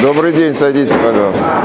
Добрый день, садитесь, пожалуйста.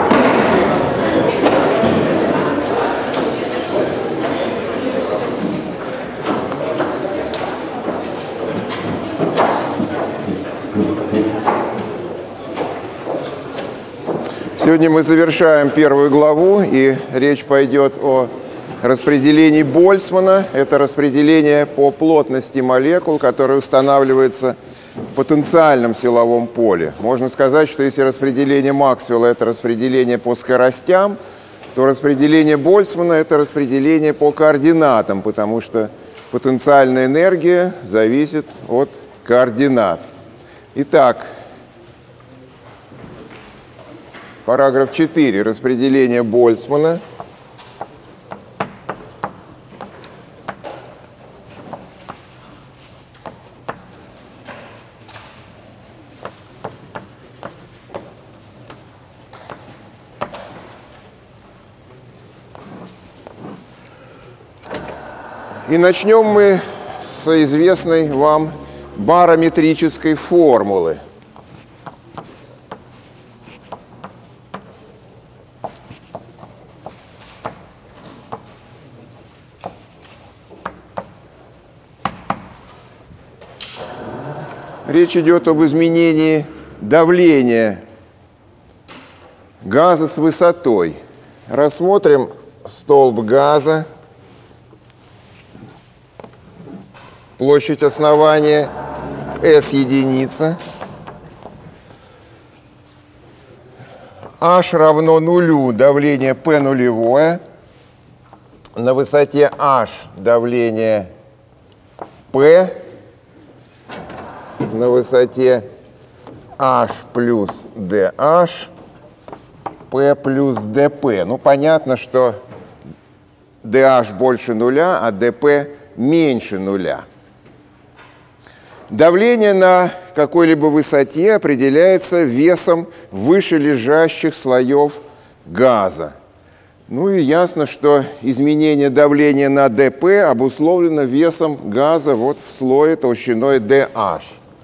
Сегодня мы завершаем первую главу, и речь пойдет о распределении Больцмана. Это распределение по плотности молекул, которое устанавливается в потенциальном силовом поле. Можно сказать, что если распределение Максвелла – это распределение по скоростям, то распределение Больцмана – это распределение по координатам, потому что потенциальная энергия зависит от координат. Итак, параграф 4. Распределение Больцмана. И начнем мы с известной вам барометрической формулы. Речь идет об изменении давления газа с высотой. Рассмотрим столб газа. Площадь основания S единица. H равно нулю, давление P нулевое. На высоте H давление P. На высоте H плюс DH, P плюс DP. Ну, понятно, что DH больше нуля, а DP меньше нуля. Давление на какой-либо высоте определяется весом вышележащих слоев газа. Ну и ясно, что изменение давления на dP обусловлено весом газа вот в слое толщиной dH.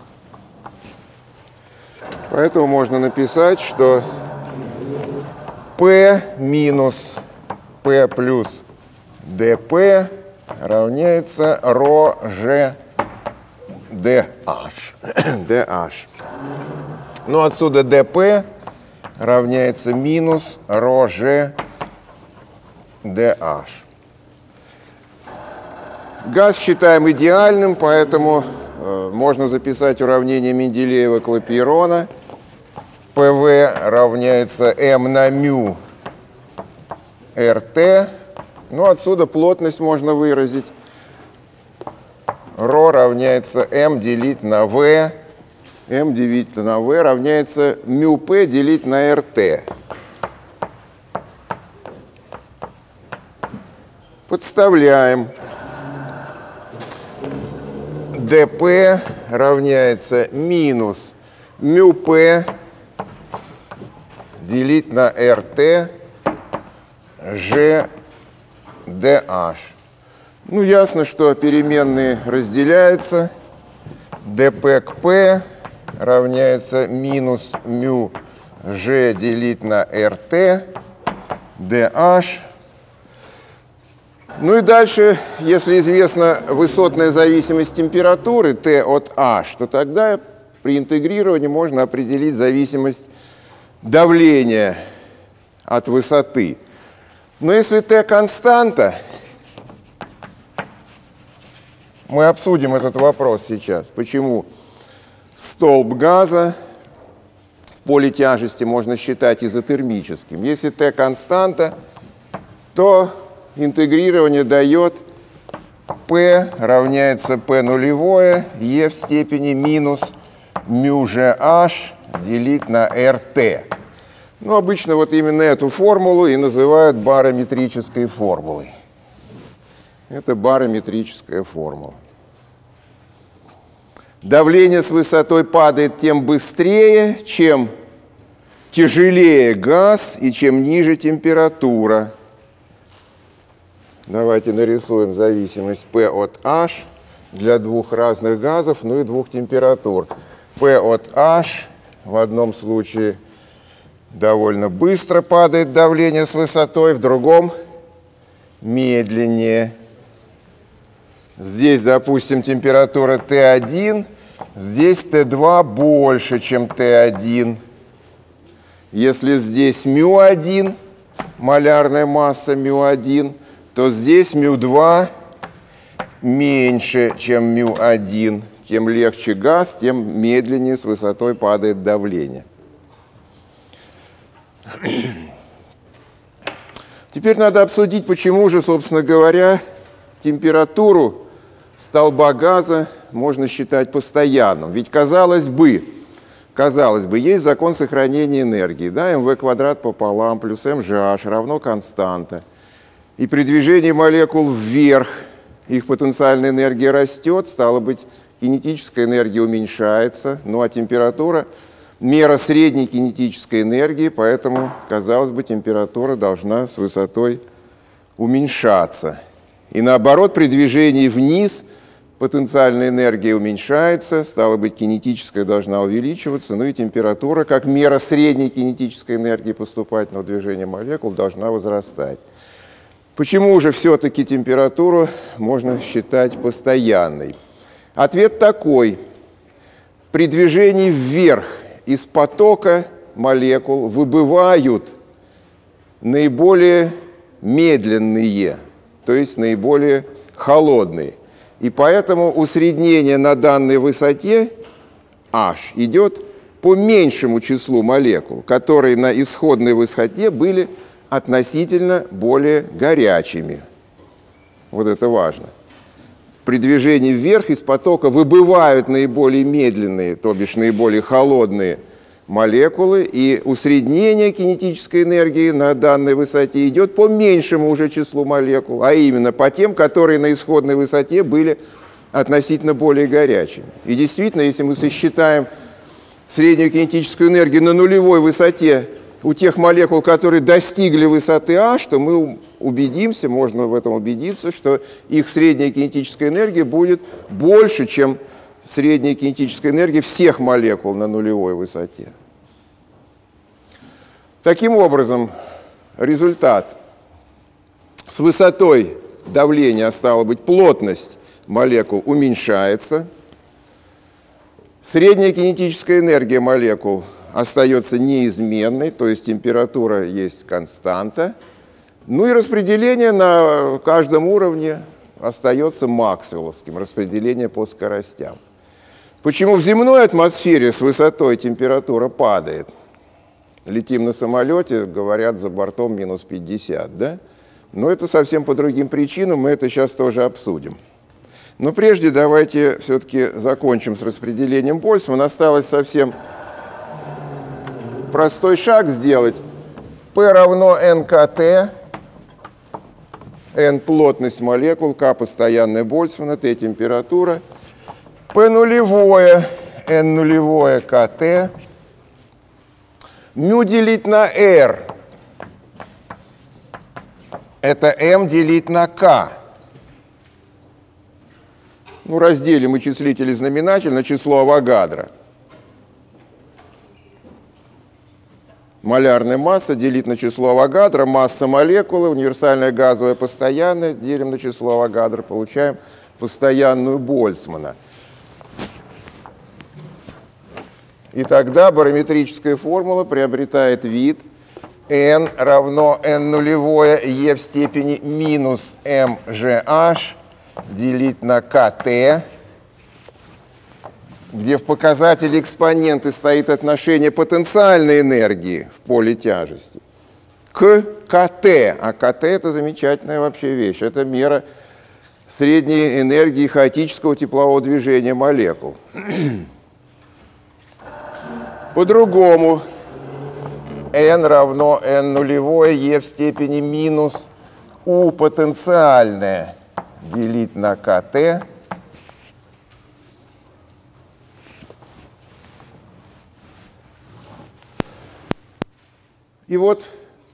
Поэтому можно написать, что P минус P плюс dP равняется ρg dH. Ну, отсюда dP равняется минус ρg dH. Газ считаем идеальным, поэтому можно записать уравнение Менделеева-Клапейрона. ПВ равняется m на μ РТ. Ну, отсюда плотность можно выразить. Ρ равняется m делить на V. m делить на V равняется μP делить на РТ. Подставляем. dP равняется минус μP делить на РТ G dH. Ну, ясно, что переменные разделяются. dP к P равняется минус μ G делить на РТ dH. Ну и дальше, если известна высотная зависимость температуры T от H, то тогда при интегрировании можно определить зависимость давления от высоты. Но если T константа, мы обсудим этот вопрос сейчас. Почему столб газа в поле тяжести можно считать изотермическим? Если T константа, то интегрирование дает P равняется P нулевое, E в степени минус μGH делить на RT. Ну, обычно вот именно эту формулу и называют барометрической формулой. Это барометрическая формула. Давление с высотой падает тем быстрее, чем тяжелее газ и чем ниже температура. Давайте нарисуем зависимость P от H для двух разных газов, ну и двух температур. P от H в одном случае довольно быстро падает давление с высотой, в другом медленнее. Здесь, допустим, температура Т1, здесь Т2 больше, чем Т1. Если здесь μ1, малярная масса μ1, то здесь μ2 меньше, чем μ1. Тем легче газ, тем медленнее с высотой падает давление. Теперь надо обсудить, почему же, собственно говоря, температуру столба газа можно считать постоянным. Ведь, казалось бы, есть закон сохранения энергии. Да, mv квадрат пополам плюс mgh равно константа. И при движении молекул вверх их потенциальная энергия растет, стало быть, кинетическая энергия уменьшается, ну а температура – мера средней кинетической энергии, поэтому, казалось бы, температура должна с высотой уменьшаться. И наоборот, при движении вниз потенциальная энергия уменьшается, стало быть, кинетическая должна увеличиваться, ну и температура, как мера средней кинетической энергии поступательного движения молекул, должна возрастать. Почему же все-таки температуру можно считать постоянной? Ответ такой. При движении вверх из потока молекул выбывают наиболее медленные, то есть наиболее холодные. И поэтому усреднение на данной высоте h идет по меньшему числу молекул, которые на исходной высоте были относительно более горячими. Вот это важно. При движении вверх из потока выбывают наиболее медленные, то бишь наиболее холодные молекулы, и усреднение кинетической энергии на данной высоте идет по меньшему уже числу молекул, а именно по тем, которые на исходной высоте были относительно более горячими. И действительно, если мы сосчитаем среднюю кинетическую энергию на нулевой высоте у тех молекул, которые достигли высоты h, то мы убедимся, можно в этом убедиться, что их средняя кинетическая энергия будет больше, чем средняя кинетическая энергия всех молекул на нулевой высоте. Таким образом, результат: с высотой давления, стало быть, плотность молекул уменьшается, средняя кинетическая энергия молекул остается неизменной, то есть температура есть константа, ну и распределение на каждом уровне остается максвелловским, распределение по скоростям. Почему в земной атмосфере с высотой температура падает? Летим на самолете, говорят, за бортом минус 50, да? Но это совсем по другим причинам, мы это сейчас тоже обсудим. Но прежде давайте все-таки закончим с распределением Больцмана. Осталось совсем простой шаг сделать. P равно nkt, n плотность молекул, k постоянная Больцмана, t температура, P нулевое, n нулевое kt, μ делить на r, это m делить на k. Ну, разделим и числитель, и знаменатель на число Авогадро. Малярная масса делить на число Авогадро, масса молекулы, универсальная газовая постоянная, делим на число Авогадро, получаем постоянную Больцмана. И тогда барометрическая формула приобретает вид n равно n нулевое e в степени минус mgh делить на kt, где в показателе экспоненты стоит отношение потенциальной энергии в поле тяжести к КТ. А КТ – это замечательная вообще вещь. Это мера средней энергии хаотического теплового движения молекул. По-другому, n равно n нулевое e в степени минус u потенциальное делить на КТ. И вот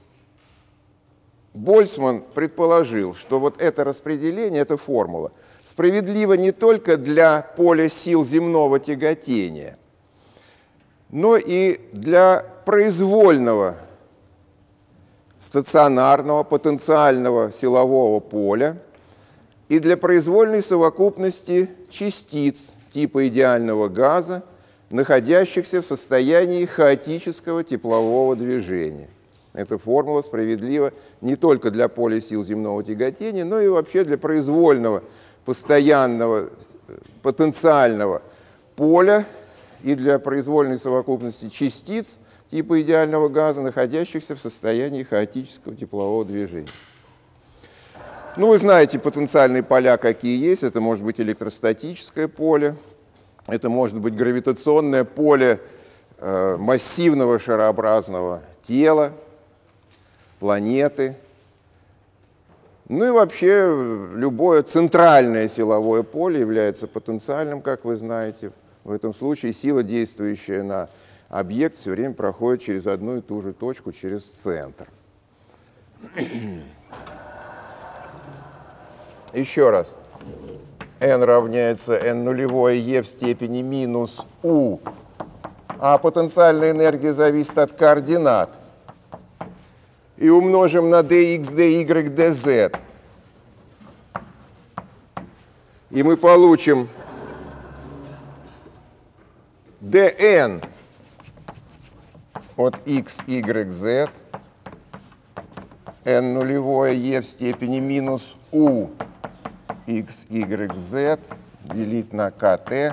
Больцман предположил, что вот это распределение, эта формула, справедлива не только для поля сил земного тяготения, но и для произвольного стационарного потенциального силового поля и для произвольной совокупности частиц типа идеального газа, находящихся в состоянии хаотического теплового движения. Эта формула справедлива не только для поля сил земного тяготения, но и вообще для произвольного, постоянного, потенциального поля и для произвольной совокупности частиц типа идеального газа, находящихся в состоянии хаотического теплового движения. Ну, вы знаете потенциальные поля, какие есть. Это может быть электростатическое поле, это может быть гравитационное поле массивного шарообразного тела, планеты. Ну и вообще любое центральное силовое поле является потенциальным, как вы знаете. В этом случае сила, действующая на объект, все время проходит через одну и ту же точку, через центр. Еще раз. n равняется n нулевое e в степени минус u, а потенциальная энергия зависит от координат. И умножим на dx, dy, dz. И мы получим dn от x, y, z, n нулевое e в степени минус u x, y, z делить на kt,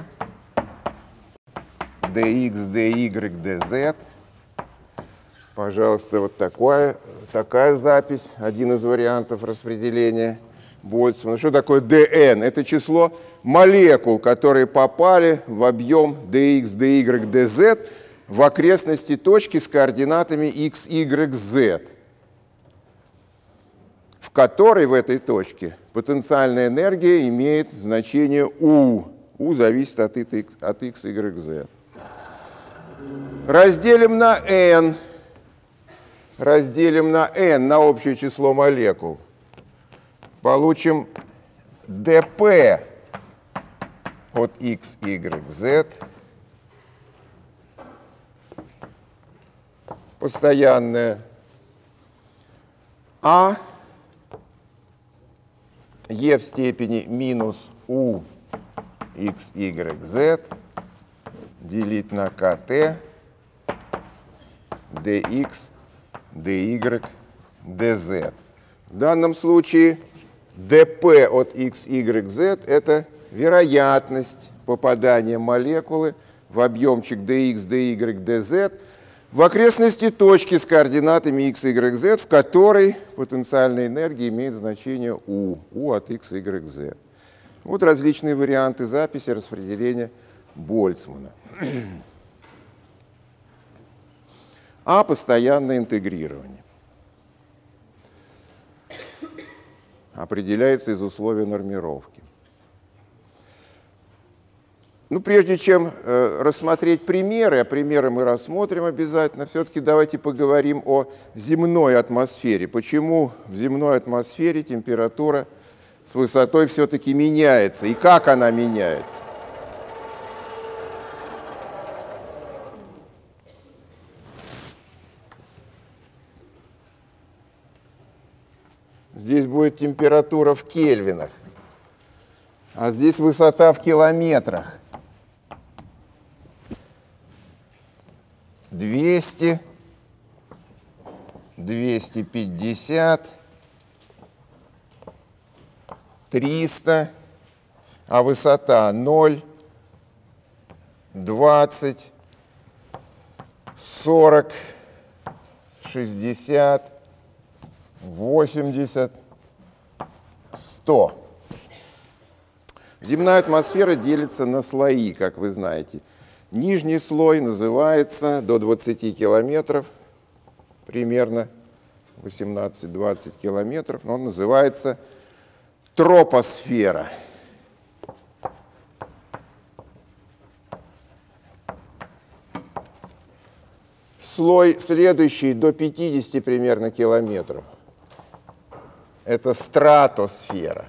dx, dy, dz. Пожалуйста, вот такая запись, один из вариантов распределения Больцмана. Что такое dn? Это число молекул, которые попали в объем dx, dy, dz в окрестности точки с координатами x, y, z, в которой в этой точке потенциальная энергия имеет значение u. u зависит от x, y, z. Разделим на n. Разделим на n, на общее число молекул. Получим dp от x, y, z. Постоянная. А e в степени минус u x, y, z делить на kt dx, dy, dz. В данном случае dp от x, y, z – это вероятность попадания молекулы в объемчик dx, dy, dz в окрестности точки с координатами x, y, z, в которой потенциальная энергия имеет значение u от x, y, z. Вот различные варианты записи распределения Больцмана. А постоянное интегрирование определяется из условия нормировки. Ну, прежде чем рассмотреть примеры, а примеры мы рассмотрим обязательно, все-таки давайте поговорим о земной атмосфере. Почему в земной атмосфере температура с высотой все-таки меняется и как она меняется? Здесь будет температура в кельвинах, а здесь высота в километрах. 200, 250, 300, а высота 0, 20, 40, 60, 80, 100. Земная атмосфера делится на слои, как вы знаете. Нижний слой называется до 20 километров, примерно 18-20 километров, он называется тропосфера. Слой следующий до 50 примерно километров. Это стратосфера.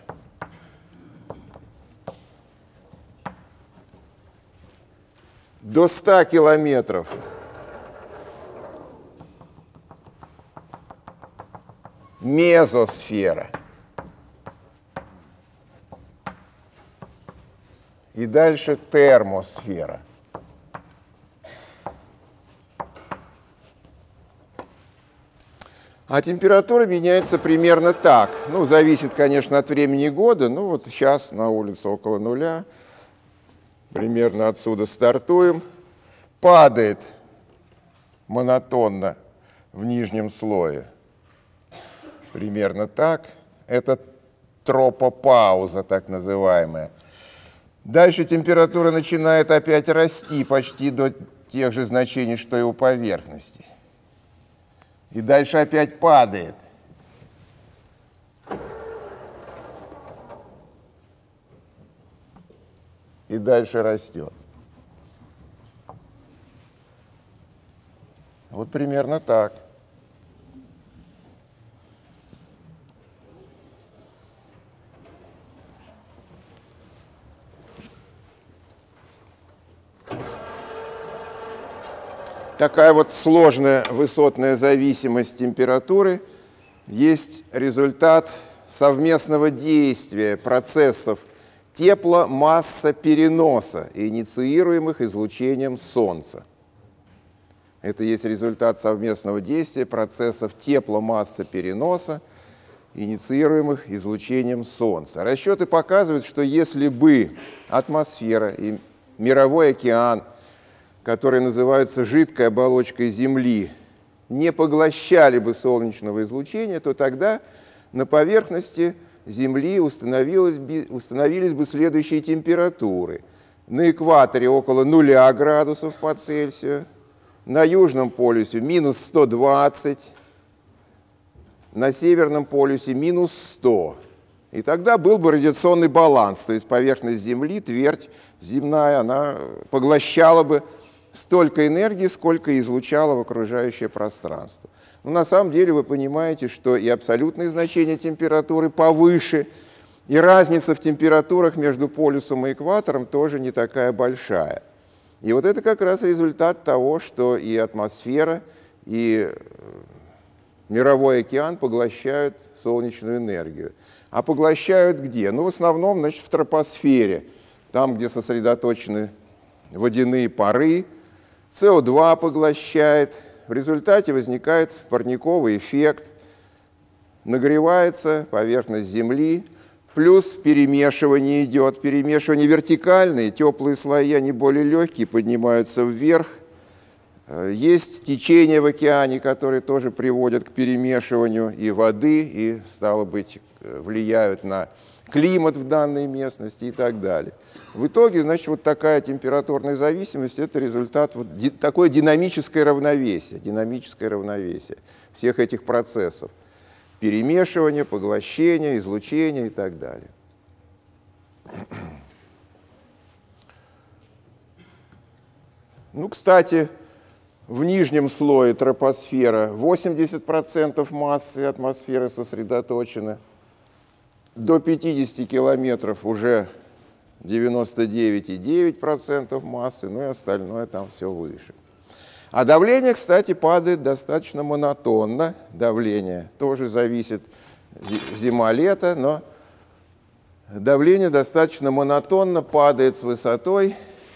до 100 километров мезосфера. И дальше термосфера. А температура меняется примерно так. Ну, зависит, конечно, от времени года. Ну, вот сейчас на улице около нуля. Примерно отсюда стартуем. Падает монотонно в нижнем слое. Примерно так. Это тропопауза, так называемая. Дальше температура начинает опять расти почти до тех же значений, что и у поверхности. И дальше опять падает. И дальше растет. Вот примерно так. Такая вот сложная высотная зависимость температуры есть результат совместного действия процессов тепломассопереноса, инициируемых излучением Солнца. Это есть результат совместного действия процессов тепломассопереноса, инициируемых излучением Солнца. Расчеты показывают, что если бы атмосфера и мировой океан, которые называются жидкой оболочкой Земли, не поглощали бы солнечного излучения, то тогда на поверхности Земли установились бы следующие температуры. На экваторе около 0 градусов по Цельсию, на южном полюсе минус 120, на северном полюсе минус 100. И тогда был бы радиационный баланс, то есть поверхность Земли, твердь земная, она поглощала бы столько энергии, сколько излучало в окружающее пространство. Но на самом деле вы понимаете, что и абсолютные значения температуры повыше, и разница в температурах между полюсом и экватором тоже не такая большая. И вот это как раз результат того, что и атмосфера, и мировой океан поглощают солнечную энергию. А поглощают где? Ну, в основном, значит, в тропосфере, там, где сосредоточены водяные пары, СО2 поглощает, в результате возникает парниковый эффект, нагревается поверхность Земли, плюс перемешивание идет. Перемешивание вертикальное, теплые слои, они более легкие, поднимаются вверх. Есть течения в океане, которые тоже приводят к перемешиванию и воды, и, стало быть, влияют на климат в данной местности и так далее. В итоге, значит, вот такая температурная зависимость – это результат вот такое динамическое равновесие всех этих процессов. Перемешивание, поглощение, излучение и так далее. Ну, кстати, в нижнем слое тропосфера 80% массы атмосферы сосредоточено, до 50 километров уже 99,9% массы, ну и остальное там все выше. А давление, кстати, падает достаточно монотонно. Давление тоже зависит зима-лето, но давление достаточно монотонно падает с высотой,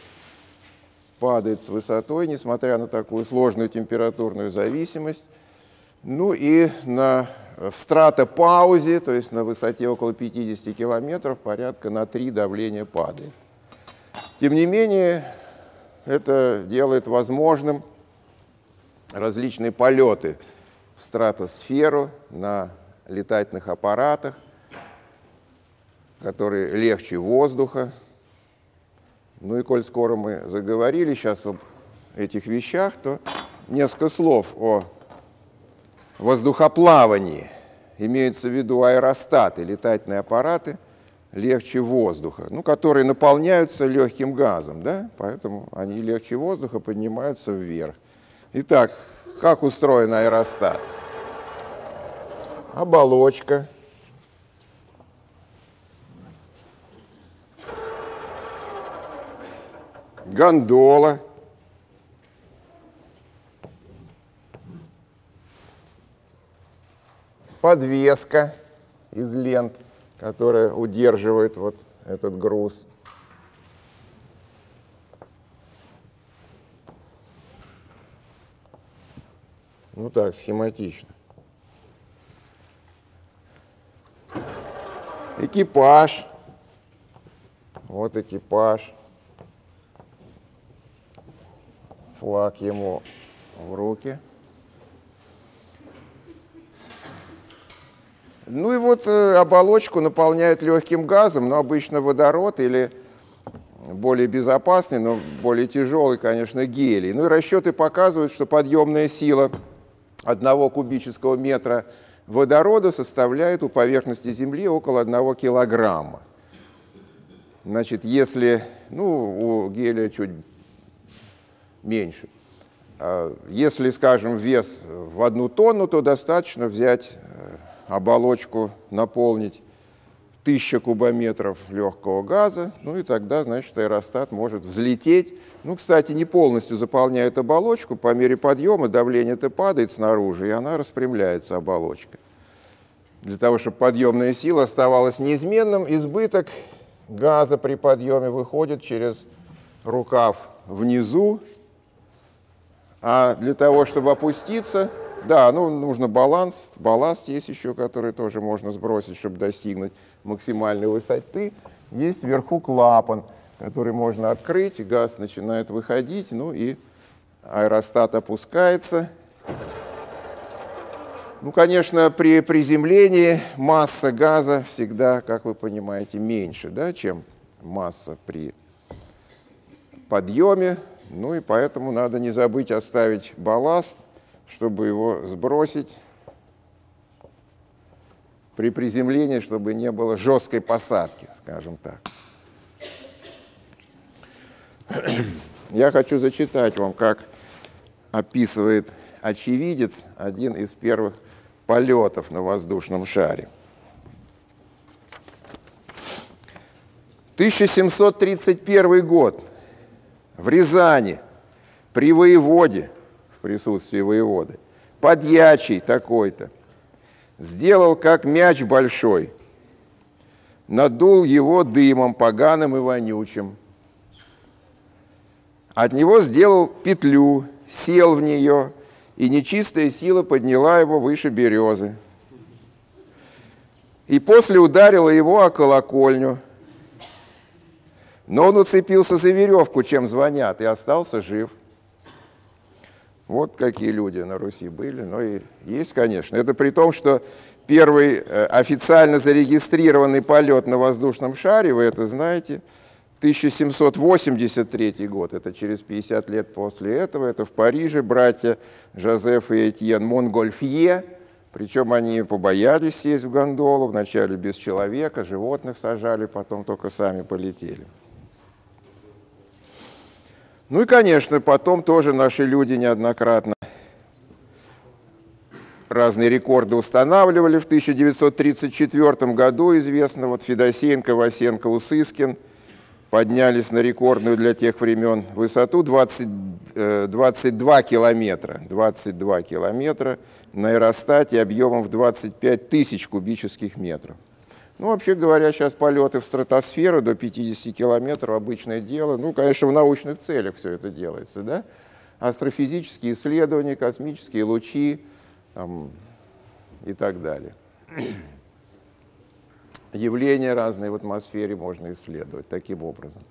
несмотря на такую сложную температурную зависимость. Ну и в стратопаузе, то есть на высоте около 50 километров, порядка на 3 давление падает. Тем не менее, это делает возможным различные полеты в стратосферу на летательных аппаратах, которые легче воздуха. Ну и коль скоро мы заговорили сейчас об этих вещах, то несколько слов о воздухоплавании. Имеются в виду аэростаты, летательные аппараты легче воздуха, ну, которые наполняются легким газом, да? Поэтому они легче воздуха поднимаются вверх. Итак, как устроен аэростат? Оболочка. Гондола подвеска из лент, которая удерживает вот этот груз. Ну так, схематично. Экипаж. Вот экипаж. Флаг ему в руки. Ну и вот оболочку наполняют легким газом, но обычно водород или более безопасный, но более тяжелый, конечно, гелий. Ну и расчеты показывают, что подъемная сила 1 кубического метра водорода составляет у поверхности Земли около 1 килограмма. Значит, если, ну, у гелия чуть меньше. Если, скажем, вес в 1 тонну, то достаточно взять оболочку, наполнить 1000 кубометров легкого газа, ну и тогда, значит, аэростат может взлететь. Ну, кстати, не полностью заполняет оболочку, по мере подъема давление-то падает снаружи, и она распрямляется, оболочка. Для того, чтобы подъемная сила оставалась неизменным, избыток газа при подъеме выходит через рукав внизу, а для того, чтобы опуститься, да, ну, нужно баланс, балласт есть еще, который тоже можно сбросить, чтобы достигнуть максимальной высоты. Есть вверху клапан, который можно открыть, и газ начинает выходить, ну и аэростат опускается. Ну, конечно, при приземлении масса газа всегда, как вы понимаете, меньше, да, чем масса при подъеме. Ну и поэтому надо не забыть оставить балласт, чтобы его сбросить при приземлении, чтобы не было жесткой посадки, скажем так. Я хочу зачитать вам, как описывает очевидец один из первых полетов на воздушном шаре. 1731 год. В Рязани при воеводе, в присутствии воеводы, подьячий такой-то, сделал как мяч большой, надул его дымом поганым и вонючим. От него сделал петлю, сел в нее, и нечистая сила подняла его выше березы. И после ударила его о колокольню. Но он уцепился за веревку, чем звонят, и остался жив. Вот какие люди на Руси были. Ну и есть, конечно. Это при том, что первый официально зарегистрированный полет на воздушном шаре, вы это знаете, 1783 год, это через 50 лет после этого, это в Париже братья Жозеф и Этьен Монгольфье, причем они побоялись сесть в гондолу, вначале без человека, животных сажали, потом только сами полетели. Ну и, конечно, потом тоже наши люди неоднократно разные рекорды устанавливали. В 1934 году, известно, вот Федосеенко, Васенко, Усыскин поднялись на рекордную для тех времен высоту 22 километра. 22 километра на аэростате объемом в 25 тысяч кубических метров. Ну, вообще говоря, сейчас полеты в стратосферу до 50 километров обычное дело. Ну, конечно, в научных целях все это делается, да? Астрофизические исследования, космические лучи там, и так далее. Явления разные в атмосфере можно исследовать таким образом.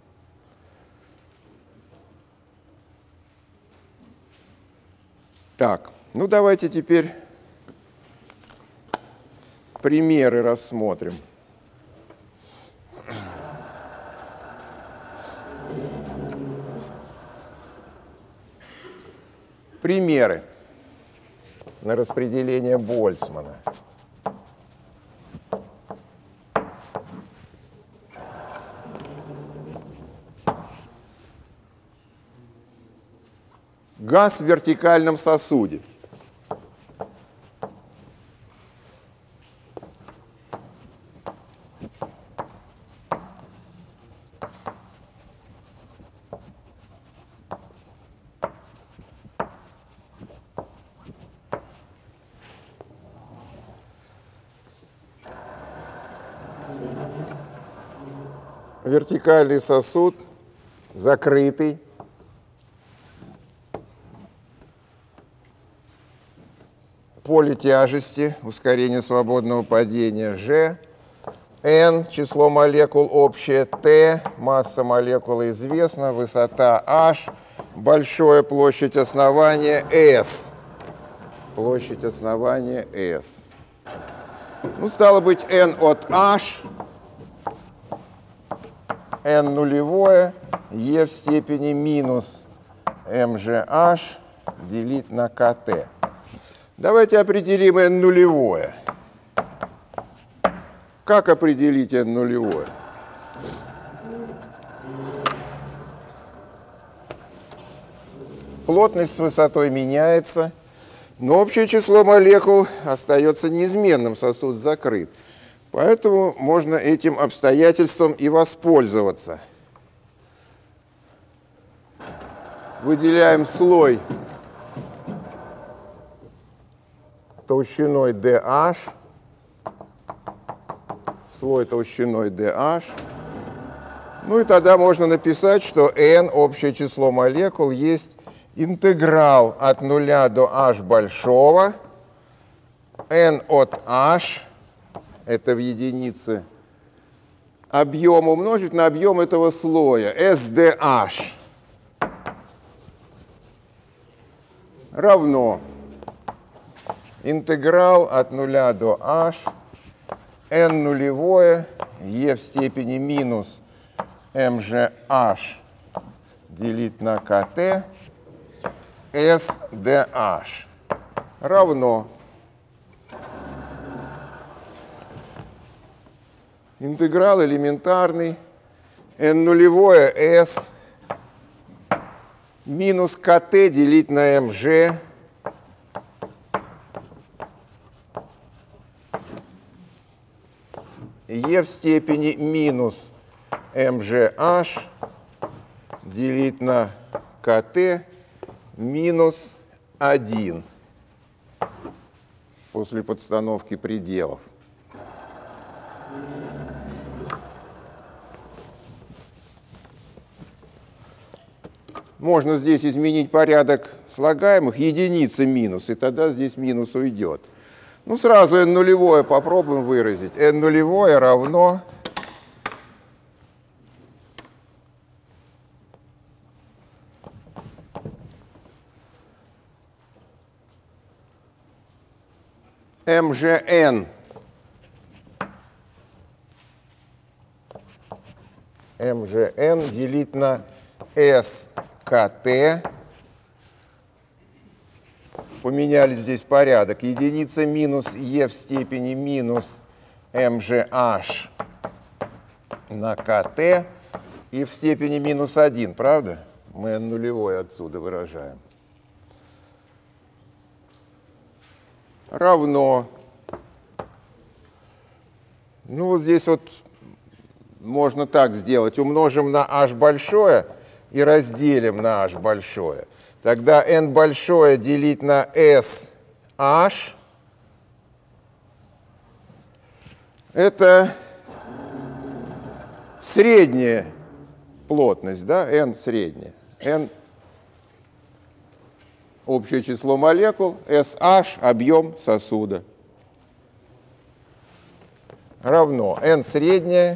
Так, ну давайте теперь примеры рассмотрим. Примеры на распределение Больцмана. Газ в вертикальном сосуде. вертикальный сосуд, закрытый. Поле тяжести, ускорение свободного падения G, N, число молекул общее, T, масса молекулы известна, высота H, большое площадь основания S. Площадь основания S. Ну, стало быть, N от H, N нулевое, E в степени минус mgh делить на kt. Давайте определим n нулевое. Как определить n нулевое? Плотность с высотой меняется, но общее число молекул остается неизменным, сосуд закрыт. Поэтому можно этим обстоятельством и воспользоваться. Выделяем слой толщиной dH, слой толщиной dH. Ну и тогда можно написать, что n, общее число молекул, есть интеграл от 0 до h большого, n от h, это в единице, объем умножить на объем этого слоя, SDH, равно интеграл от 0 до h, n нулевое, e в степени минус mgh делить на kt, SDH равно интеграл элементарный n нулевое s минус kt делить на mg e в степени минус mgh делить на kt минус 1 после подстановки пределов. Можно здесь изменить порядок слагаемых, единицы минус, и тогда здесь минус уйдет. Ну, сразу n нулевое попробуем выразить. n нулевое равно mgn. mgn делить на skt. Поменяли здесь порядок. Единица минус e в степени минус mgh на kt и в степени минус 1, правда? Мы n нулевое отсюда выражаем. Равно. Ну, вот здесь вот можно так сделать. Умножим на h большое и разделим на h большое. Тогда n большое делить на sh это средняя плотность, да, n средняя. n общее число молекул, SH объем сосуда. Равно n средняя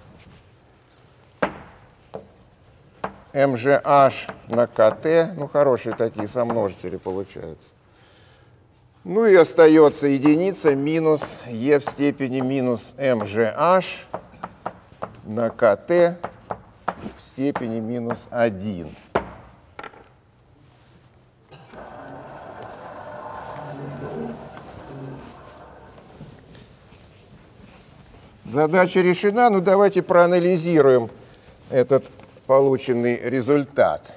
mgh на kt, ну хорошие такие сомножители получаются. Ну и остается единица минус e в степени минус mgh на kt в степени минус 1. Задача решена, но давайте проанализируем этот полученный результат.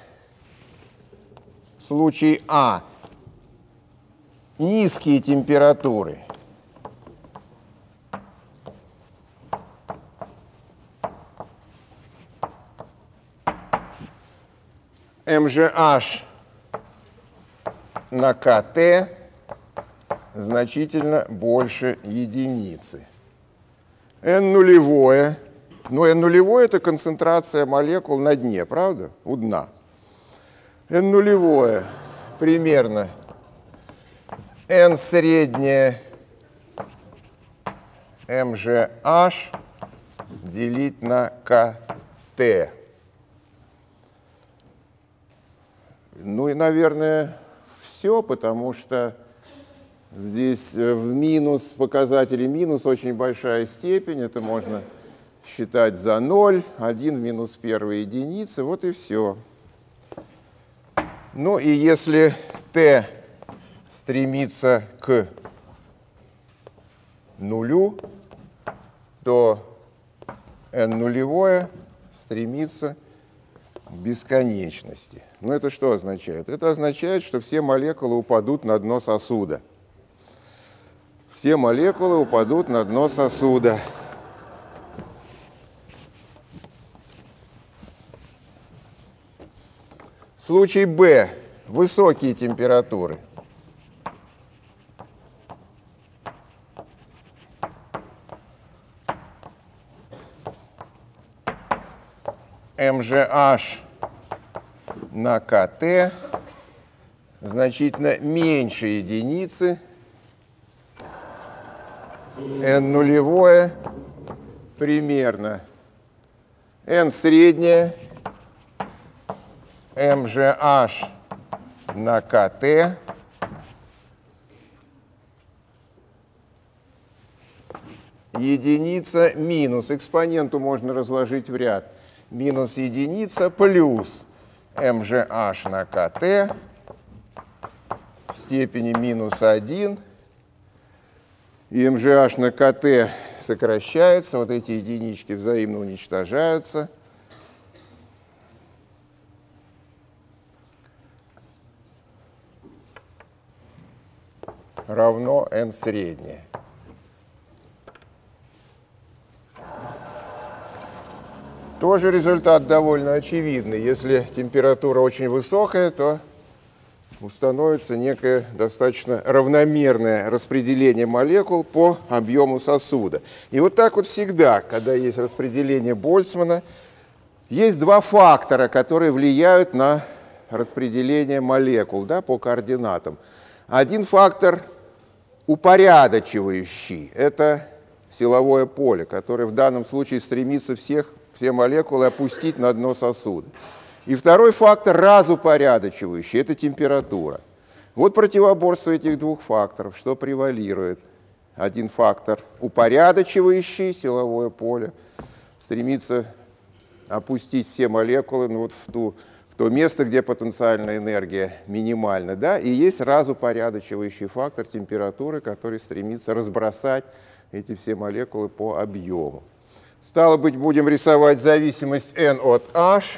Случай А. Низкие температуры. mgh на kt значительно больше единицы. n нулевое Но n нулевое – это концентрация молекул на дне, правда? У дна. N нулевое примерно n среднее mgh делить на kt. Ну и, наверное, все, потому что здесь в минус, показатели минус очень большая степень, это можно считать за 0, 1 в минус первой единицы, вот и все. Ну и если t стремится к нулю, то n нулевое стремится к бесконечности. Ну это что означает? Это означает, что все молекулы упадут на дно сосуда. Все молекулы упадут на дно сосуда. Случай Б. Высокие температуры. mgh на kt значительно меньше единицы. N нулевое примерно n среднее mgh на kt единица минус, экспоненту можно разложить в ряд, минус единица плюс mgh на kt в степени минус 1. И mgh на kt сокращается, вот эти единички взаимно уничтожаются. Равно n среднее. Тоже результат довольно очевидный. Если температура очень высокая, то установится некое достаточно равномерное распределение молекул по объему сосуда. И вот так вот всегда, когда есть распределение Больцмана, есть два фактора, которые влияют на распределение молекул, да, по координатам. Один фактор упорядочивающий – это силовое поле, которое в данном случае стремится все молекулы опустить на дно сосуда. И второй фактор разупорядочивающий – это температура. Вот противоборство этих двух факторов, что превалирует. Один фактор упорядочивающий силовое поле, стремится опустить все молекулы в то место, где потенциальная энергия минимальна, да? И есть разупорядочивающий фактор температуры, который стремится разбросать эти все молекулы по объему. Стало быть, будем рисовать зависимость n от h.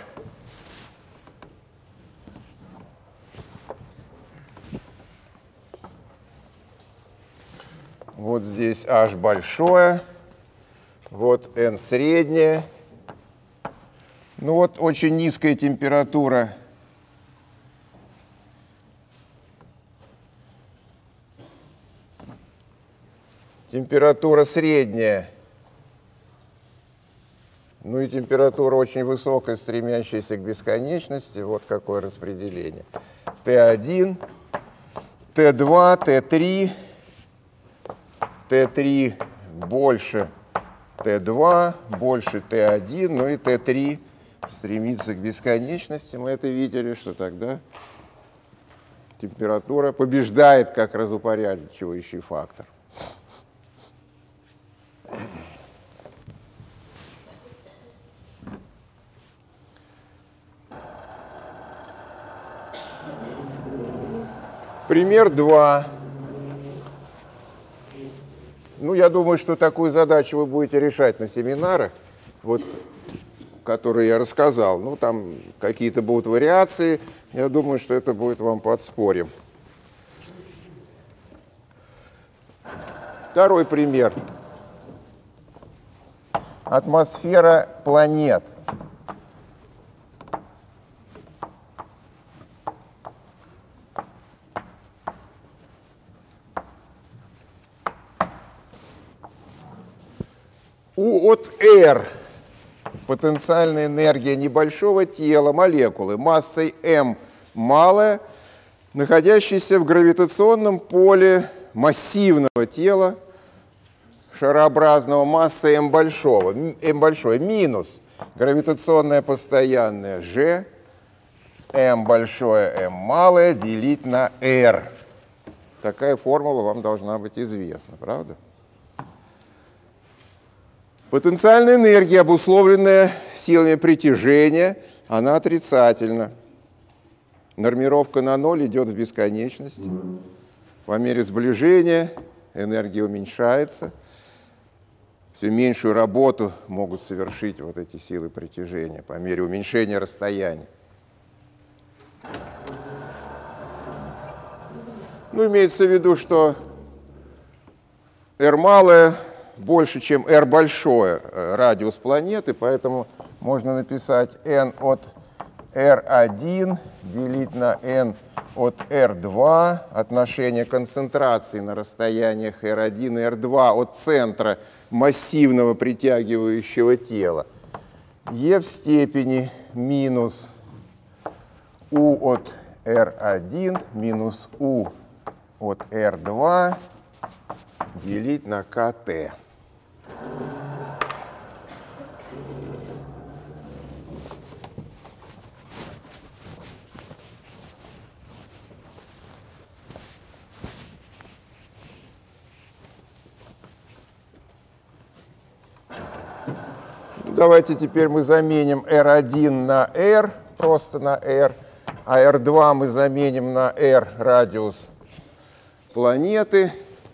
Вот здесь h большое, вот n среднее. Ну вот очень низкая температура. Температура средняя. Ну и температура очень высокая, стремящаяся к бесконечности. Вот какое распределение. Т1, Т2, Т3. Т3 больше Т2, больше Т1, ну и Т3 стремится к бесконечности. Мы это видели, что тогда температура побеждает как разупорядочивающий фактор. Пример 2. Ну, я думаю, что такую задачу вы будете решать на семинарах, вот, которые я рассказал. Ну, там какие-то будут вариации. Я думаю, что это будет вам подспорьем. Второй пример. Атмосфера планет. U от R потенциальная энергия небольшого тела, молекулы, массой m малая, находящейся в гравитационном поле массивного тела, шарообразного, массой m большое, минус гравитационная постоянная g, m большое, m малое делить на r. Такая формула вам должна быть известна, правда? Потенциальная энергия, обусловленная силами притяжения, она отрицательна. Нормировка на ноль идет в бесконечность. По мере сближения энергия уменьшается. Все меньшую работу могут совершить вот эти силы притяжения по мере уменьшения расстояния. Ну, имеется в виду, что r малое больше, чем r большое радиус планеты, поэтому можно написать n от r1 делить на n от r2, отношение концентрации на расстояниях r1 и r2 от центра массивного притягивающего тела. e в степени минус u от r1 минус u от r2 делить на kt. Давайте теперь мы заменим R1 на R, просто на R, а R2 мы заменим на R радиус планеты.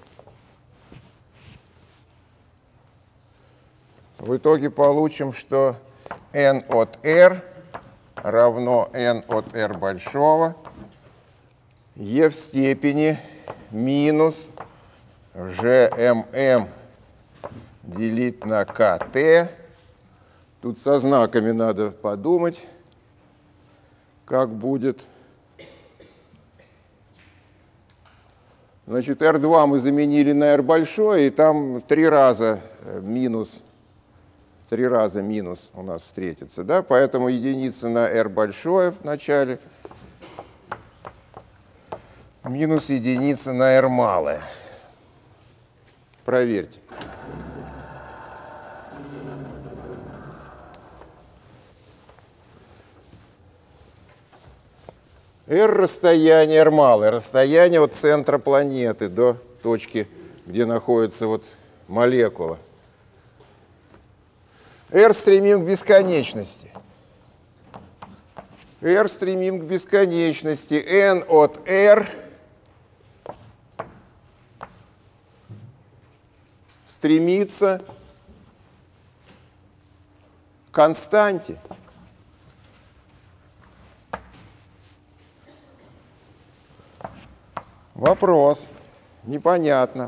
В итоге получим, что n от R равно n от R большого, e в степени минус gmm делить на kt. Тут со знаками надо подумать, как будет. Значит, R2 мы заменили на R большое, и там 3 раза минус у нас встретится. Да? Поэтому единица на R большое в начале, минус единица на R малое. Проверьте. R расстояние, R малое, расстояние от центра планеты до точки, где находится вот молекула. R стремим к бесконечности. R стремим к бесконечности. N от R стремится к константе. Вопрос. Непонятно.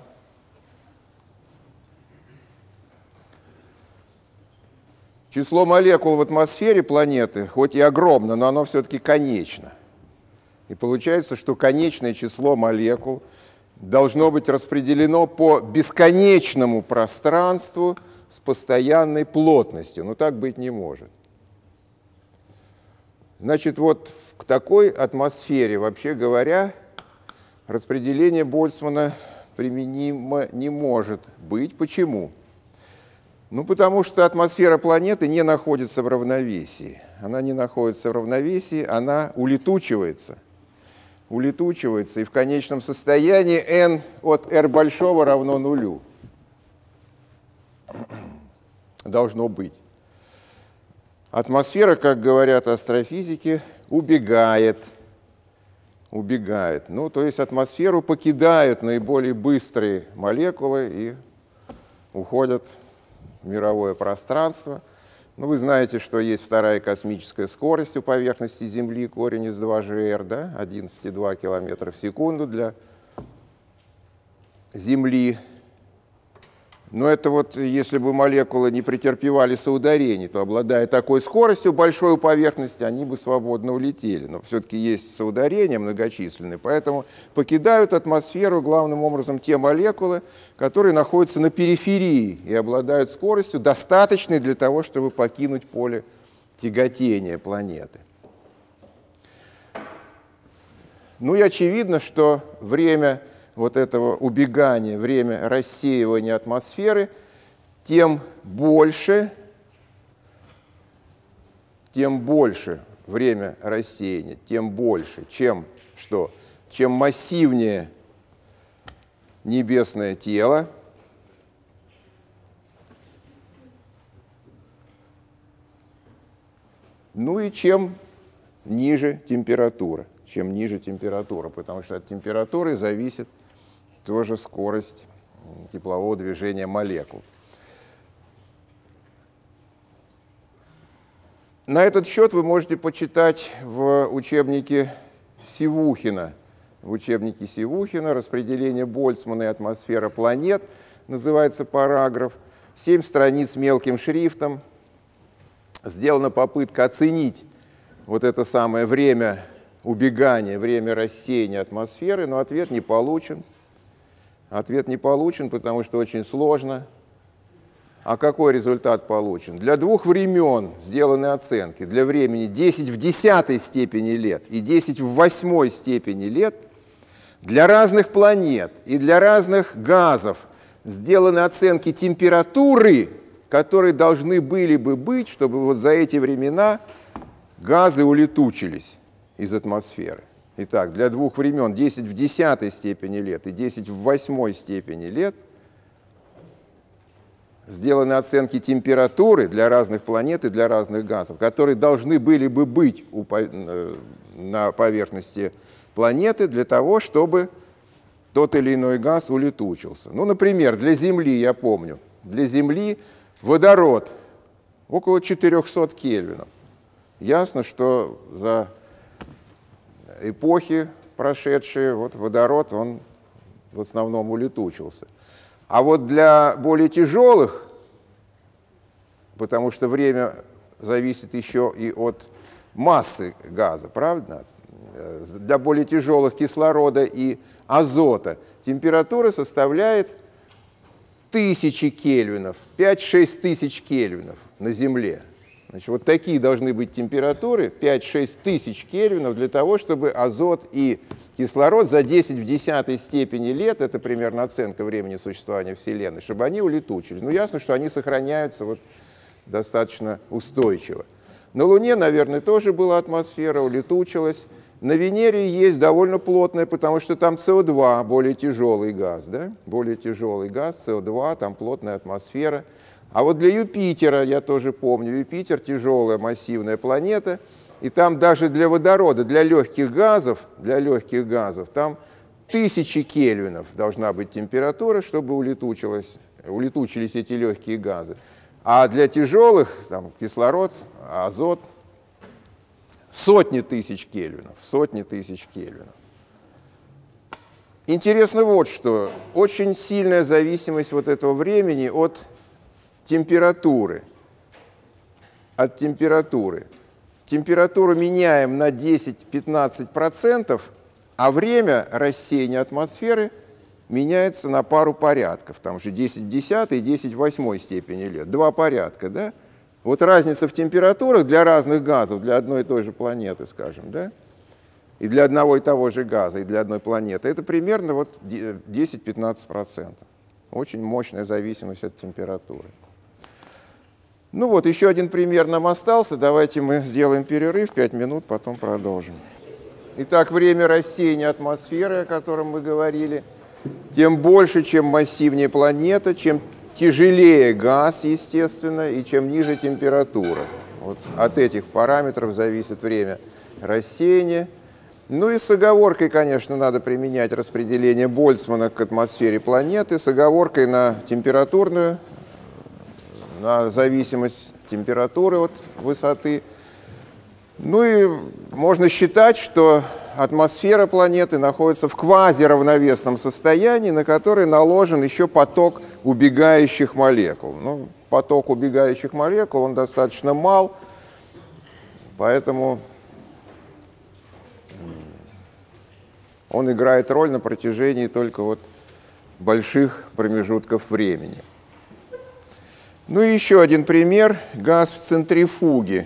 Число молекул в атмосфере планеты, хоть и огромно, но оно все-таки конечно. И получается, что конечное число молекул должно быть распределено по бесконечному пространству с постоянной плотностью. Но так быть не может. Значит, вот к такой атмосфере, вообще говоря, распределение Больцмана применимо не может быть. Почему? Ну, потому что атмосфера планеты не находится в равновесии. Она не находится в равновесии, она улетучивается. Улетучивается, и в конечном состоянии n от r большого равно нулю. Должно быть. Атмосфера, как говорят астрофизики, убегает. Ну, то есть атмосферу покидают наиболее быстрые молекулы и уходят в мировое пространство. Ну, вы знаете, что есть вторая космическая скорость у поверхности Земли, корень из 2gr, да, 11,2 км в секунду для Земли. Но это вот если бы молекулы не претерпевали соударений, то, обладая такой скоростью большой у поверхности, они бы свободно улетели. Но все-таки есть соударения многочисленные, поэтому покидают атмосферу главным образом те молекулы, которые находятся на периферии и обладают скоростью, достаточной для того, чтобы покинуть поле тяготения планеты. Ну и очевидно, что время вот этого убегания, время рассеивания атмосферы, тем больше время рассеяния, тем больше, чем массивнее небесное тело, ну и чем ниже температура. Потому что от температуры зависит тоже скорость теплового движения молекул. На этот счет вы можете почитать в учебнике Сивухина. «Распределение Больцмана и атмосфера планет» называется параграф. 7 страниц мелким шрифтом. Сделана попытка оценить вот это самое время убегания, время рассеяния атмосферы, но ответ не получен. Потому что очень сложно. А какой результат получен? Для двух времен сделаны оценки. Для времени 10 в 10 степени лет и 10 в 8 степени лет. Для разных планет и для разных газов сделаны оценки температуры, которые должны были бы быть, чтобы вот за эти времена газы улетучились из атмосферы. Итак, для двух времен 10 в 10 степени лет и 10 в 8 степени лет сделаны оценки температуры для разных планет и для разных газов, которые должны были бы быть на поверхности планеты для того, чтобы тот или иной газ улетучился. Ну, например, для Земли, я помню, для Земли водород около 400 кельвинов. Ясно, что за эпохи прошедшие вот водород, он в основном улетучился. А вот для более тяжелых, потому что время зависит еще и от массы газа, правда? Для более тяжелых кислорода и азота температура составляет 1000 кельвинов, 5-6 тысяч кельвинов на Земле. Значит, вот такие должны быть температуры, 5-6 тысяч кельвинов, для того, чтобы азот и кислород за 10 в 10 степени лет, это примерно оценка времени существования Вселенной, чтобы они улетучились. Ну, ясно, что они сохраняются вот достаточно устойчиво. На Луне, наверное, тоже была атмосфера, улетучилась. На Венере есть довольно плотная, потому что там СО2, более тяжелый газ, да? Более тяжелый газ, СО2, там плотная атмосфера. А вот для Юпитера, я тоже помню, Юпитер тяжелая массивная планета, и там даже для водорода, для легких газов, там 1000 кельвинов должна быть температура, чтобы улетучились эти легкие газы. А для тяжелых, там, кислород, азот, сотни тысяч кельвинов. Интересно вот что, очень сильная зависимость вот этого времени от температуры. Температуру меняем на 10-15%, а время рассеяния атмосферы меняется на пару порядков. Там же 10 в 10 и 10 в 8 степени лет. 2 порядка, да? Вот разница в температурах для разных газов, для одной и той же планеты, скажем, да? И для одного и того же газа, и для одной планеты, это примерно вот 10-15%. Очень мощная зависимость от температуры. Ну вот, еще один пример нам остался. Давайте мы сделаем перерыв, 5 минут, потом продолжим. Итак, время рассеяния атмосферы, о котором мы говорили, тем больше, чем массивнее планета, чем тяжелее газ, естественно, и чем ниже температура. Вот от этих параметров зависит время рассеяния. Ну и с оговоркой, конечно, надо применять распределение Больцмана к атмосфере планеты, с оговоркой на температурную, на зависимость температуры от высоты Ну и можно считать, что атмосфера планеты находится в квазиравновесном состоянии, на который наложен еще поток убегающих молекул. Ну, поток убегающих молекул, он достаточно мал, поэтому он играет роль на протяжении только вот больших промежутков времени. Ну и еще один пример – газ в центрифуге.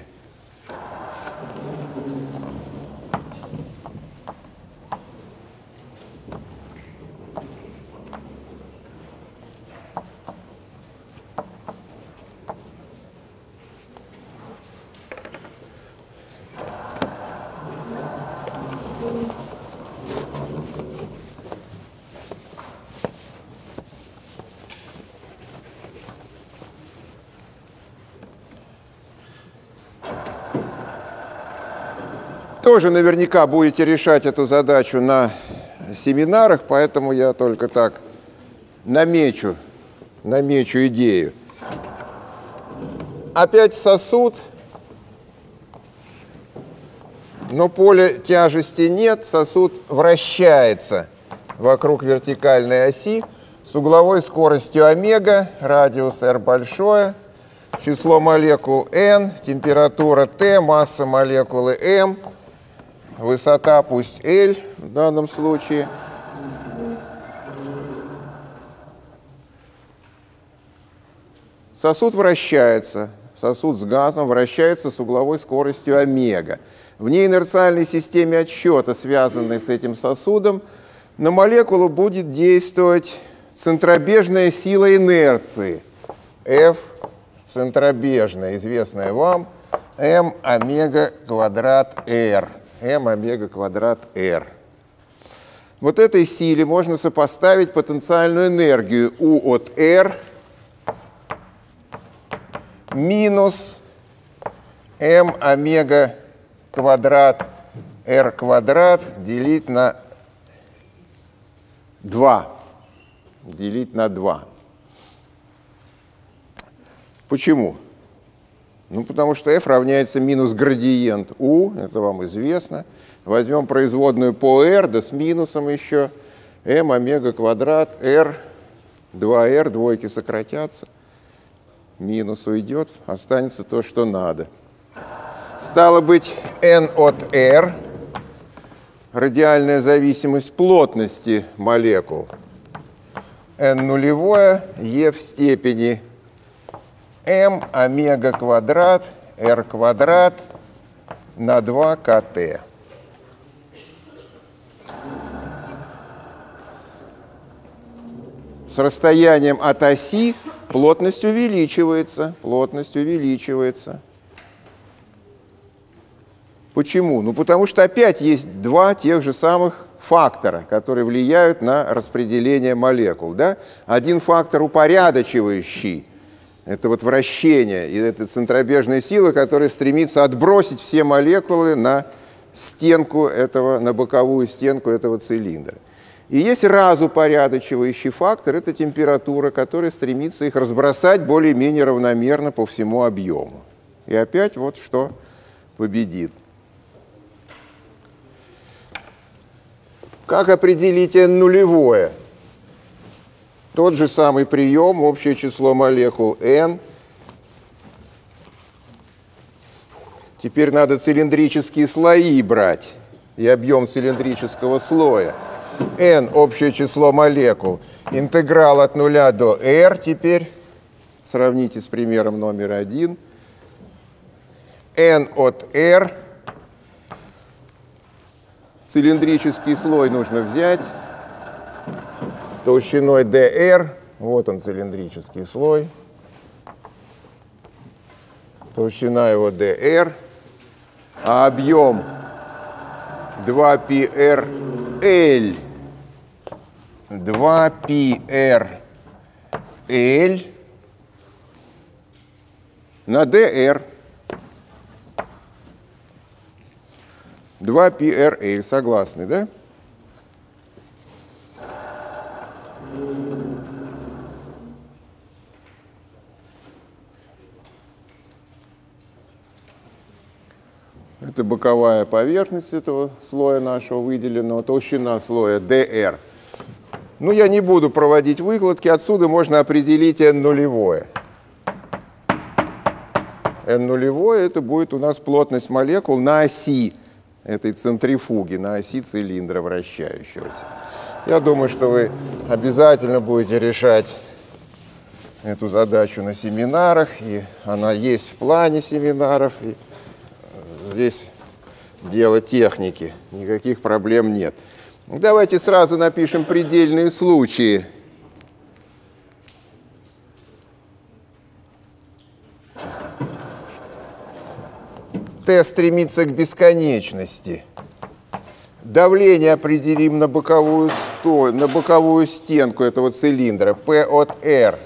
Тоже наверняка будете решать эту задачу на семинарах, поэтому я только так намечу идею. Опять сосуд, но поля тяжести нет, сосуд вращается вокруг вертикальной оси с угловой скоростью омега, радиус r большое, число молекул n, температура T, масса молекулы m, высота пусть L в данном случае. Сосуд вращается, сосуд с газом вращается с угловой скоростью омега. В неинерциальной системе отсчета, связанной с этим сосудом, на молекулу будет действовать центробежная сила инерции. F центробежная, известная вам, m омега квадрат r. m омега квадрат r. Вот этой силе можно сопоставить потенциальную энергию U от r минус m омега квадрат r квадрат делить на 2. Делить на 2. Почему? Ну, потому что f равняется минус градиент u, это вам известно. Возьмем производную по r, да с минусом еще. m омега квадрат r, 2r, двойки сократятся. Минус уйдет, останется то, что надо. Стало быть, n от r, радиальная зависимость плотности молекул. n нулевое, e в степени m омега квадрат r квадрат на 2 kt. С расстоянием от оси плотность увеличивается. Плотность увеличивается. Почему? Ну, потому что опять есть два тех же самых фактора, которые влияют на распределение молекул. Да? Один фактор упорядочивающий. Это вот вращение, и это центробежная сила, которая стремится отбросить все молекулы на стенку этого, на боковую стенку этого цилиндра. И есть разупорядочивающий фактор, это температура, которая стремится их разбросать более-менее равномерно по всему объему. И опять вот что победит. Как определить n нулевое? Тот же самый прием, общее число молекул n. Теперь надо цилиндрические слои брать и объем цилиндрического слоя. n – общее число молекул. Интеграл от 0 до r теперь. Сравните с примером номер 1. n от r. Цилиндрический слой нужно взять толщиной dr. Вот он, цилиндрический слой. Толщина его dr. А объем 2πrl. 2πrl на dr. 2πrl. Согласны, да? Это боковая поверхность этого слоя нашего выделенного, толщина слоя dr. Ну, я не буду проводить выкладки, отсюда можно определить n нулевое. N нулевое это будет у нас плотность молекул на оси этой центрифуги, на оси цилиндра вращающегося. Я думаю, что вы обязательно будете решать эту задачу на семинарах, и она есть в плане семинаров, и здесь дело техники, никаких проблем нет. Давайте сразу напишем предельные случаи. Т стремится к бесконечности. Давление определим на боковую стенку этого цилиндра, P от R.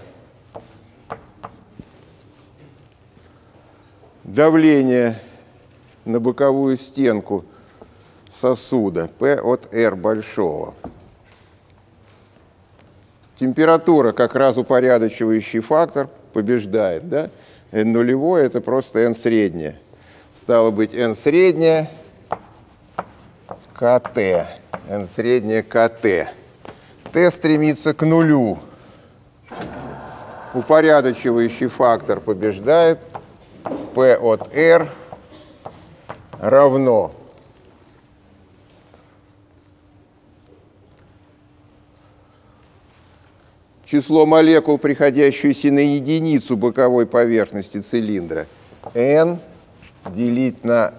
Давление на боковую стенку сосуда, P от R большого. Температура, как раз упорядочивающий фактор, побеждает. Да? N нулевое – это просто N среднее. Стало быть, N среднее КТ. N среднее КТ. Т стремится к нулю. Упорядочивающий фактор побеждает. P от R равно число молекул, приходящееся на единицу боковой поверхности цилиндра, n делить на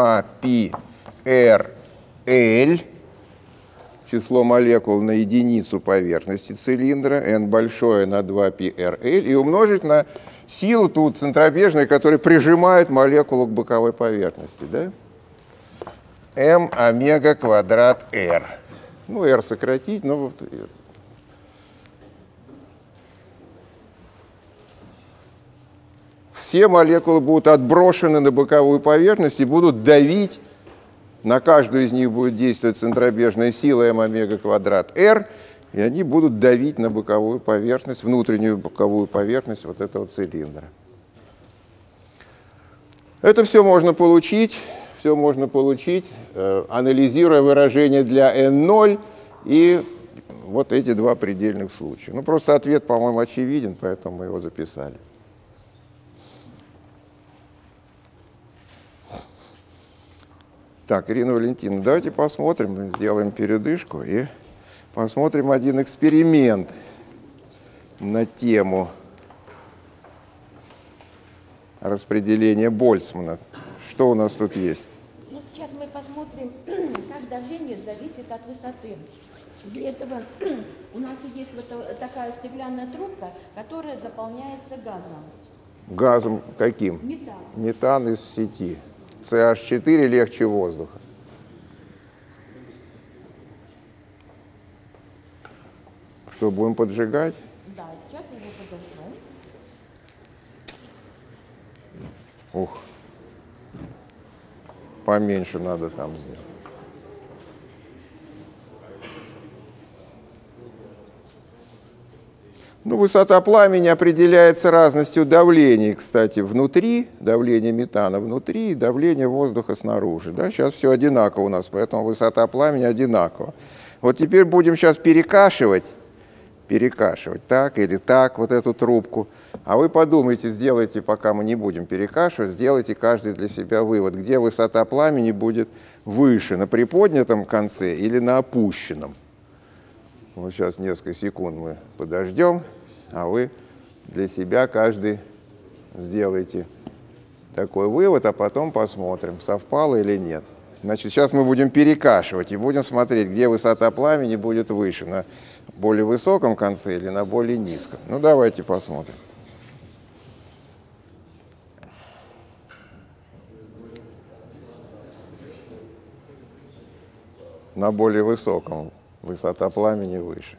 2πrl, число молекул на единицу поверхности цилиндра, n большое на 2πrl, и умножить на силу тут центробежную, которая прижимает молекулу к боковой поверхности. Да? m омега квадрат r. Ну, r сократить, но... Все молекулы будут отброшены на боковую поверхность и будут давить, на каждую из них будет действовать центробежная сила m омега квадрат r, и они будут давить на боковую поверхность, внутреннюю боковую поверхность вот этого цилиндра. Это все можно получить, анализируя выражение для n0 и вот эти два предельных случая. Ну, просто ответ, по-моему, очевиден, поэтому мы его записали. Так, Ирина Валентиновна, давайте посмотрим, сделаем передышку и посмотрим один эксперимент на тему распределения Больцмана. Что у нас тут есть? Ну, сейчас мы посмотрим, как давление зависит от высоты. Для этого у нас есть вот такая стеклянная трубка, которая заполняется газом. Газом каким? Метан. Метан из сети. CH4 легче воздуха. Что, будем поджигать? Да, сейчас я его подожжу. Ух. Поменьше надо там сделать. Ну, высота пламени определяется разностью давлений, кстати, внутри, давление метана внутри и давление воздуха снаружи. Да? Сейчас все одинаково у нас, поэтому высота пламени одинакова. Вот теперь будем сейчас перекашивать так или так вот эту трубку. А вы подумайте, сделайте, пока мы не будем перекашивать, сделайте каждый для себя вывод, где высота пламени будет выше, на приподнятом конце или на опущенном. Вот сейчас несколько секунд мы подождем, а вы для себя каждый сделайте такой вывод, а потом посмотрим, совпало или нет. Значит, сейчас мы будем перекашивать и будем смотреть, где высота пламени будет выше, на более высоком конце или на более низком. Ну, давайте посмотрим. На более высоком высота пламени выше.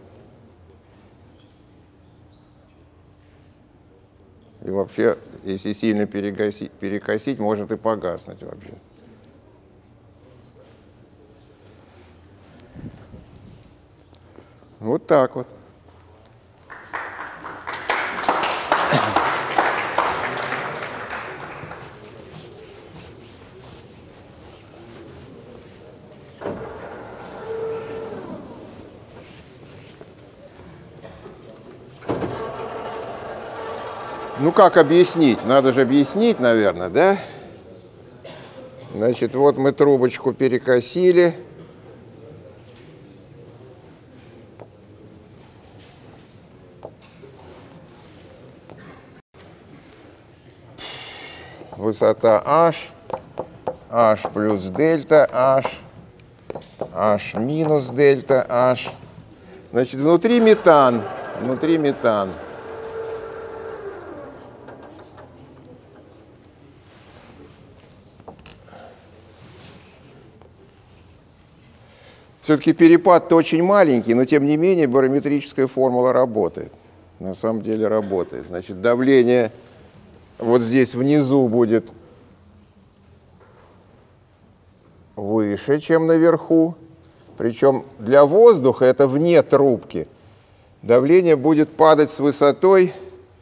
И вообще, если сильно перекосить, может и погаснуть вообще. Вот так вот. Ну, как объяснить? Надо же объяснить, наверное, да? Значит, вот мы трубочку перекосили. Высота h, h плюс дельта h, h минус дельта h. Значит, внутри метан. Все-таки перепад-то очень маленький, но тем не менее барометрическая формула работает. На самом деле работает. Значит, давление вот здесь внизу будет выше, чем наверху. Причем для воздуха, это вне трубки, давление будет падать с высотой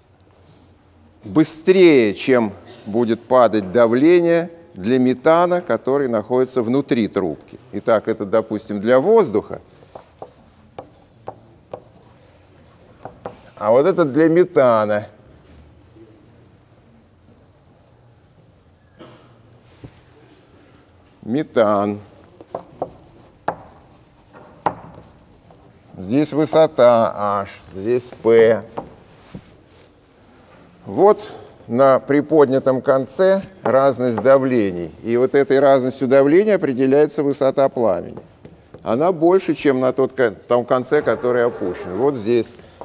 быстрее, чем будет падать давление для метана, который находится внутри трубки. Итак, это, допустим, для воздуха. А вот это для метана. Метан. Здесь высота h, здесь p. Вот на приподнятом конце разность давлений. И вот этой разностью давления определяется высота пламени. Она больше, чем на том конце, который опущен. Вот здесь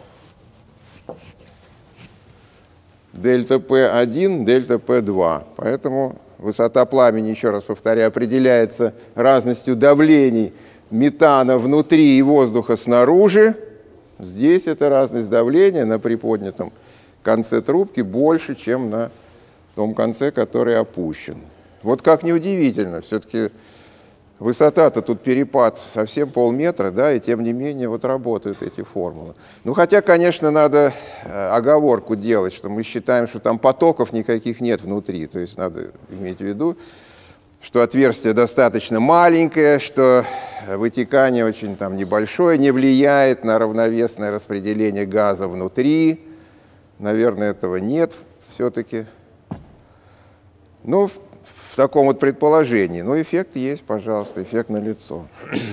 дельта P1, дельта P2. Поэтому высота пламени, еще раз повторяю, определяется разностью давлений метана внутри и воздуха снаружи. Здесь эта разность давления на приподнятом конце трубки больше, чем на том конце, который опущен. Вот как неудивительно, все-таки высота-то тут перепад совсем полметра, да, и тем не менее вот работают эти формулы. Ну, хотя, конечно, надо оговорку делать, что мы считаем, что там потоков никаких нет внутри, то есть надо иметь в виду, что отверстие достаточно маленькое, что вытекание очень там небольшое, не влияет на равновесное распределение газа внутри. Наверное, этого нет все-таки. Ну, в таком вот предположении. Но эффект есть, пожалуйста, эффект налицо.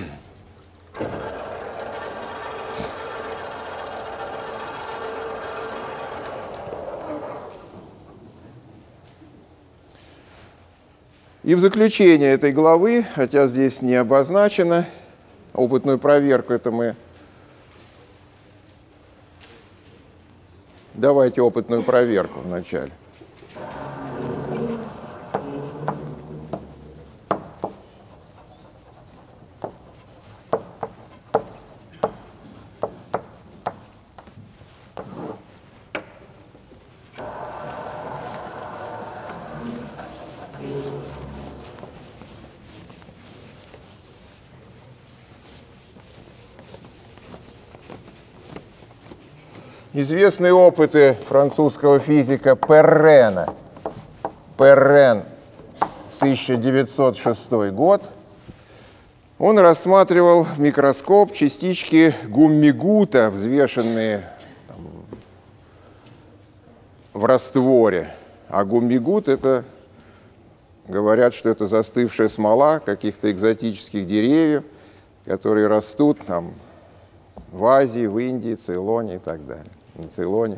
И в заключение этой главы, хотя здесь не обозначено, опытную проверку это мы... Давайте опытную проверку вначале. Известные опыты французского физика Перрена. Перрен, 1906 год. Он рассматривал в микроскоп частички гуммигута, взвешенные в растворе. А гуммигут — это, говорят, что это застывшая смола каких-то экзотических деревьев, которые растут там в Азии, в Индии, Цейлоне и так далее. На Цейлоне.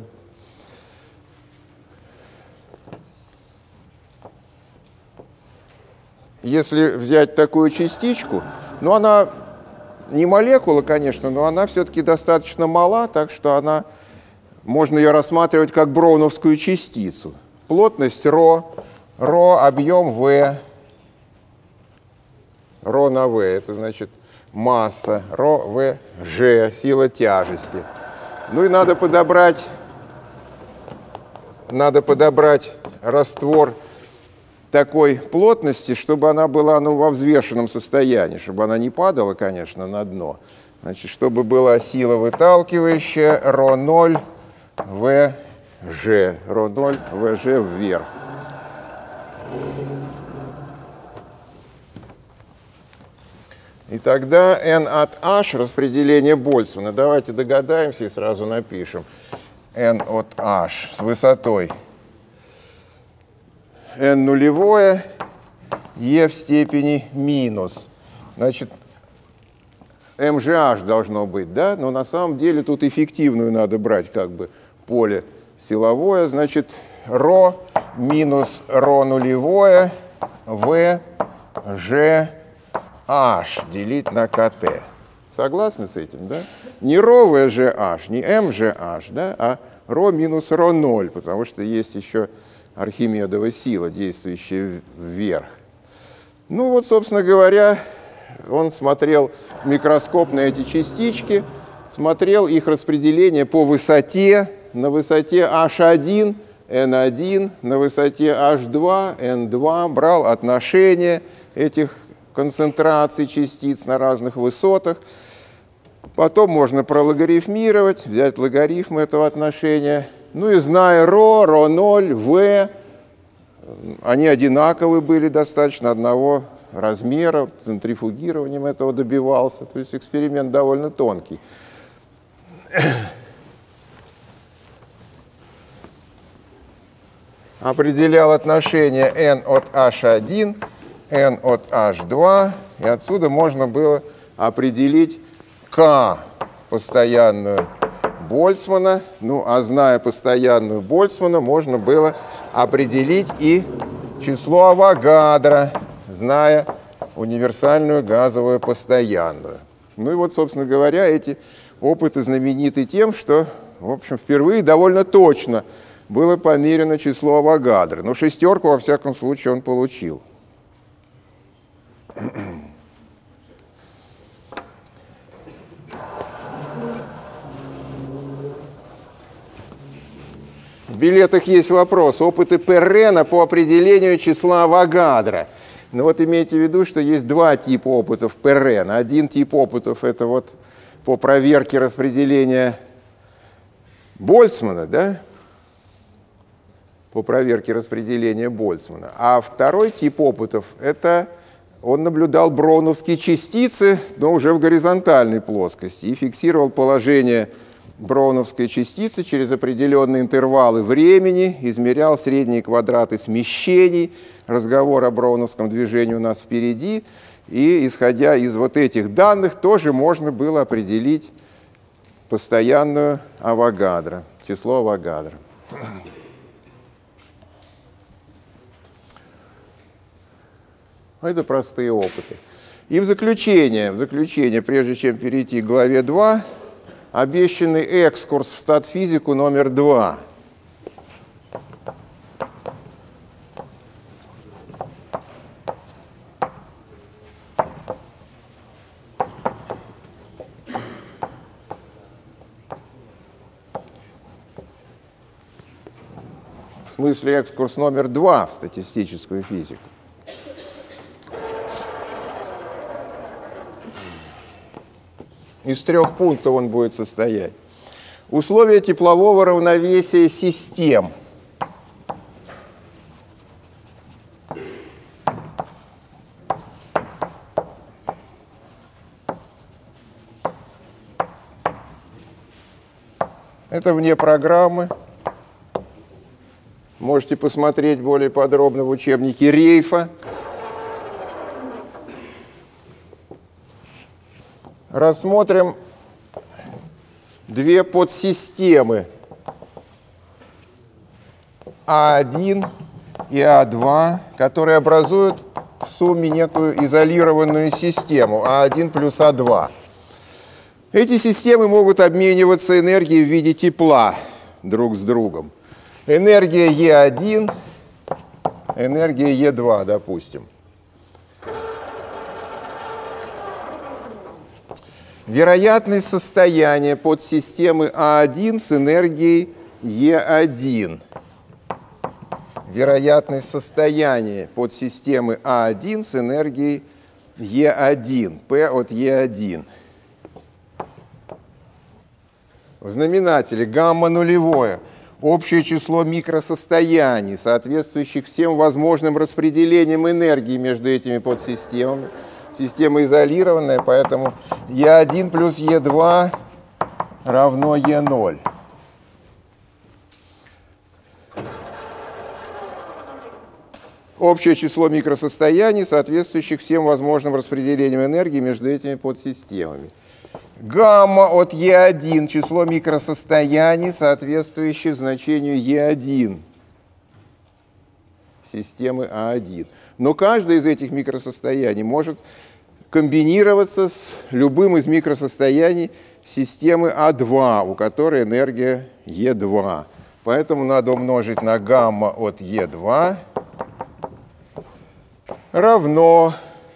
Если взять такую частичку, ну, она не молекула, конечно, но она все-таки достаточно мала, так что можно ее рассматривать как броуновскую частицу. Плотность ρ, объем v, ρ на v, это значит масса, ρ, v, g, сила тяжести. Ну и надо подобрать раствор такой плотности, чтобы она была во взвешенном состоянии, чтобы она не падала, конечно, на дно. Значит, чтобы была сила выталкивающая ρ0 vg, ρ0 vg вверх. И тогда n от h, распределение Больцмана, давайте догадаемся и сразу напишем. n от h с высотой n нулевое, e в степени минус. Значит, mgh должно быть, да? Но на самом деле тут эффективную надо брать, как бы, поле силовое. Значит, ρ минус ρ нулевое v g h делить на kt. Согласны с этим, да? Не ρ v g h, не mgh, да? А ρ минус ρ0, потому что есть еще Архимедова сила, действующая вверх. Ну вот, собственно говоря, он смотрел в микроскоп на эти частички, смотрел их распределение по высоте, на высоте h1, n1, на высоте h2, n2, брал отношение этих концентраций частиц на разных высотах. Потом можно прологарифмировать, взять логарифм этого отношения. Ну и зная ρ, ρ0, v, они одинаковые были достаточно одного размера, центрифугированием этого добивался. То есть эксперимент довольно тонкий. Определял отношение n от h1, n от h2, и отсюда можно было определить k, постоянную Больцмана. Ну, а зная постоянную Больцмана, можно было определить и число Авогадро, зная универсальную газовую постоянную. Ну и вот, собственно говоря, эти опыты знамениты тем, что, в общем, впервые довольно точно было померено число Авогадро. Но шестерку, во всяком случае, он получил. В билетах есть вопрос. Опыты Перрена по определению числа Авогадро. Но вот имейте в виду, что есть два типа опытов Перрена. Один тип опытов – это вот по проверке распределения Больцмана, да? По проверке распределения Больцмана. А второй тип опытов – это он наблюдал броуновские частицы, но уже в горизонтальной плоскости, и фиксировал положение броуновской частицы через определенные интервалы времени, измерял средние квадраты смещений. Разговор о броуновском движении у нас впереди. И, исходя из вот этих данных, тоже можно было определить постоянную Авогадро, число Авогадро. Это простые опыты. И в заключение, прежде чем перейти к главе 2, обещанный экскурс в статфизику номер 2. В смысле экскурс номер 2 в статистическую физику. Из 3 пунктов он будет состоять. Условия теплового равновесия систем. Это вне программы. Можете посмотреть более подробно в учебнике Рейфа. Рассмотрим две подсистемы А1 и А2, которые образуют в сумме некую изолированную систему А1 плюс А2. Эти системы могут обмениваться энергией в виде тепла друг с другом. Энергия Е1, энергия Е2, допустим. Вероятность состояния подсистемы А1 с энергией Е1. Вероятность состояния подсистемы А1 с энергией Е1, P от Е1. В знаменателе гамма нулевое. Общее число микросостояний, соответствующих всем возможным распределениям энергии между этими подсистемами. Система изолированная, поэтому Е1 плюс Е2 равно Е0. общее число микросостояний, соответствующих всем возможным распределениям энергии между этими подсистемами. Гамма от Е1 – число микросостояний, соответствующих значению Е1 системы А1. Но каждое из этих микросостояний может комбинироваться с любым из микросостояний системы А2, у которой энергия Е2. Поэтому надо умножить на гамма от Е2 равно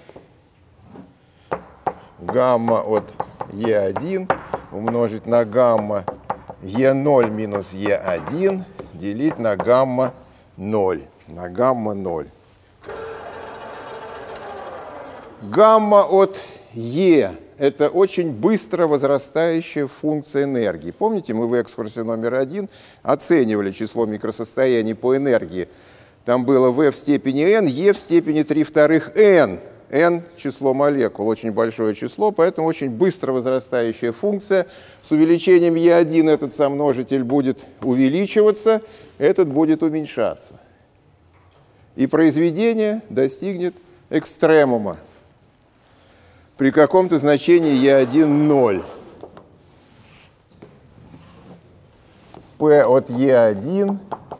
гамма от Е1 умножить на гамма Е0 минус Е1 делить на гамма 0. На гамма 0. Гамма от Е – это очень быстро возрастающая функция энергии. Помните, мы в экскурсе номер 1 оценивали число микросостояний по энергии. Там было v в степени n, e в степени 3/2 n. n – число молекул, очень большое число, поэтому очень быстро возрастающая функция. С увеличением e1 этот сомножитель будет увеличиваться, этот будет уменьшаться. И произведение достигнет экстремума при каком-то значении e1 0. P от e1,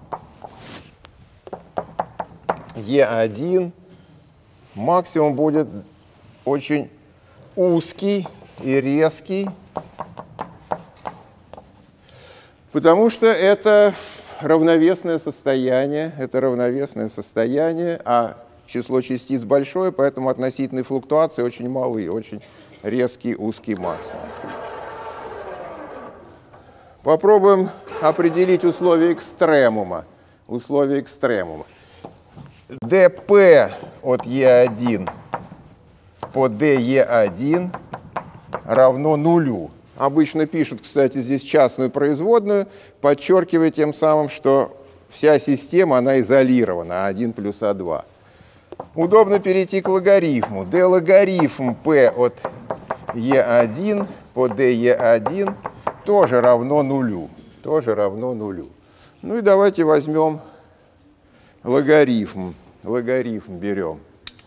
e1 максимум будет очень узкий и резкий, потому что это равновесное состояние, а число частиц большое, поэтому относительные флуктуации очень малые, очень резкий узкий максимум. Попробуем определить условия экстремума. dp от e1 по de1 равно нулю. Обычно пишут, кстати, здесь частную производную, подчеркивая тем самым, что вся система, она изолирована, А1 плюс А2. Удобно перейти к логарифму. d логарифм p от e1 по de1 тоже равно нулю. Ну и давайте возьмем логарифм. Логарифм берем.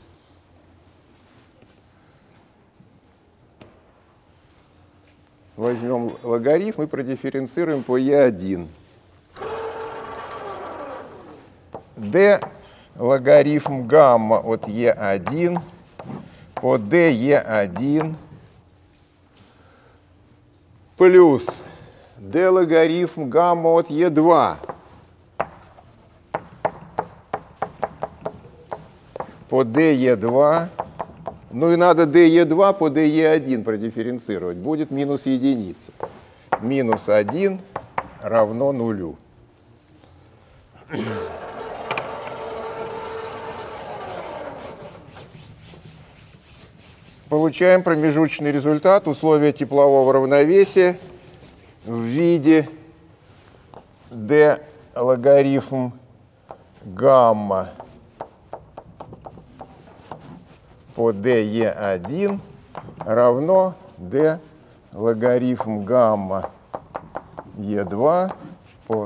Возьмем логарифм и продифференцируем по e1. d логарифм гамма от e1 по de1 плюс d логарифм гамма от e2 по de2. Ну и надо de2 по de1 продифференцировать. Будет минус единица. Минус 1 равно нулю. Получаем промежуточный результат условия теплового равновесия в виде d логарифм гамма по de1 равно d логарифм гамма e2 по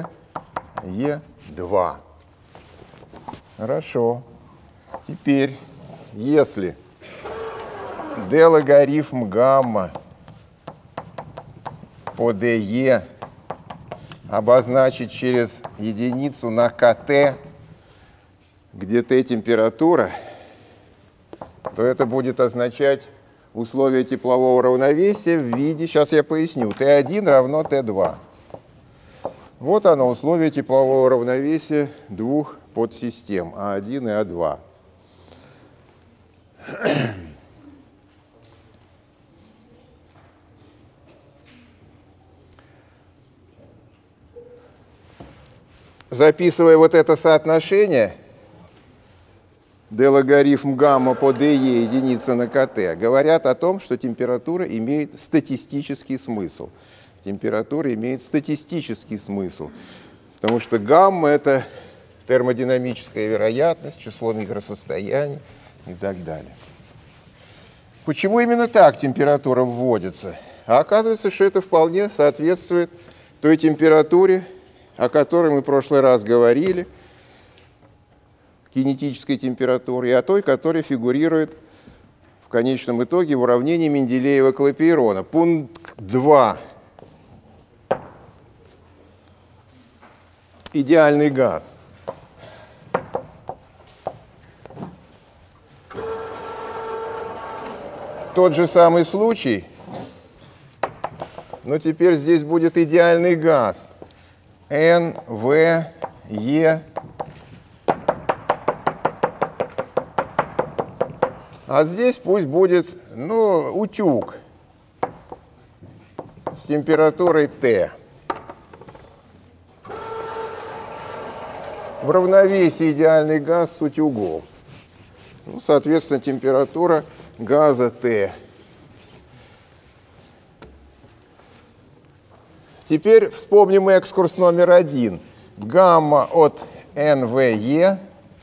de2. Хорошо. Теперь, если d логарифм гамма по de обозначить через единицу на КТ, где Т температура, то это будет означать условие теплового равновесия в виде, сейчас я поясню, Т1 равно Т2. Вот оно, условие теплового равновесия двух подсистем А1 и А2. Записывая вот это соотношение, d логарифм гамма по de единица на КТ, говорят о том, что температура имеет статистический смысл. Температура имеет статистический смысл, потому что гамма – это термодинамическая вероятность, число микросостояний и так далее. Почему именно так температура вводится? А оказывается, что это вполне соответствует той температуре, о которой мы в прошлый раз говорили, кинетической температуры, и о той, которая фигурирует в конечном итоге в уравнении Менделеева-Клапейрона. Пункт 2. Идеальный газ. Тот же самый случай, но теперь здесь будет идеальный газ. N, V, E. А здесь пусть будет, ну, утюг с температурой T. В равновесии идеальный газ с утюгом. Ну, соответственно, температура газа Т. Теперь вспомним экскурс номер 1. Гамма от НВЕ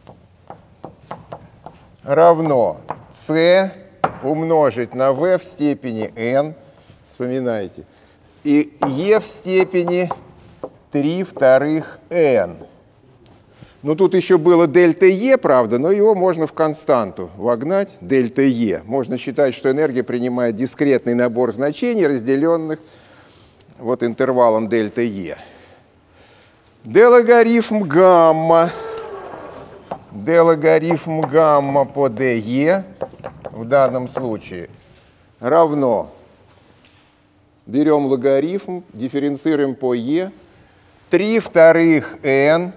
равно С умножить на В в степени N, вспоминайте, и Е в степени 3 вторых N. Ну, тут еще было дельта Е, правда, но его можно в константу вогнать, дельта Е. Можно считать, что энергия принимает дискретный набор значений, разделенных вот интервалом дельта Е. D-логарифм гамма по ДЕ в данном случае равно, берем логарифм, дифференцируем по Е, 3 вторых N.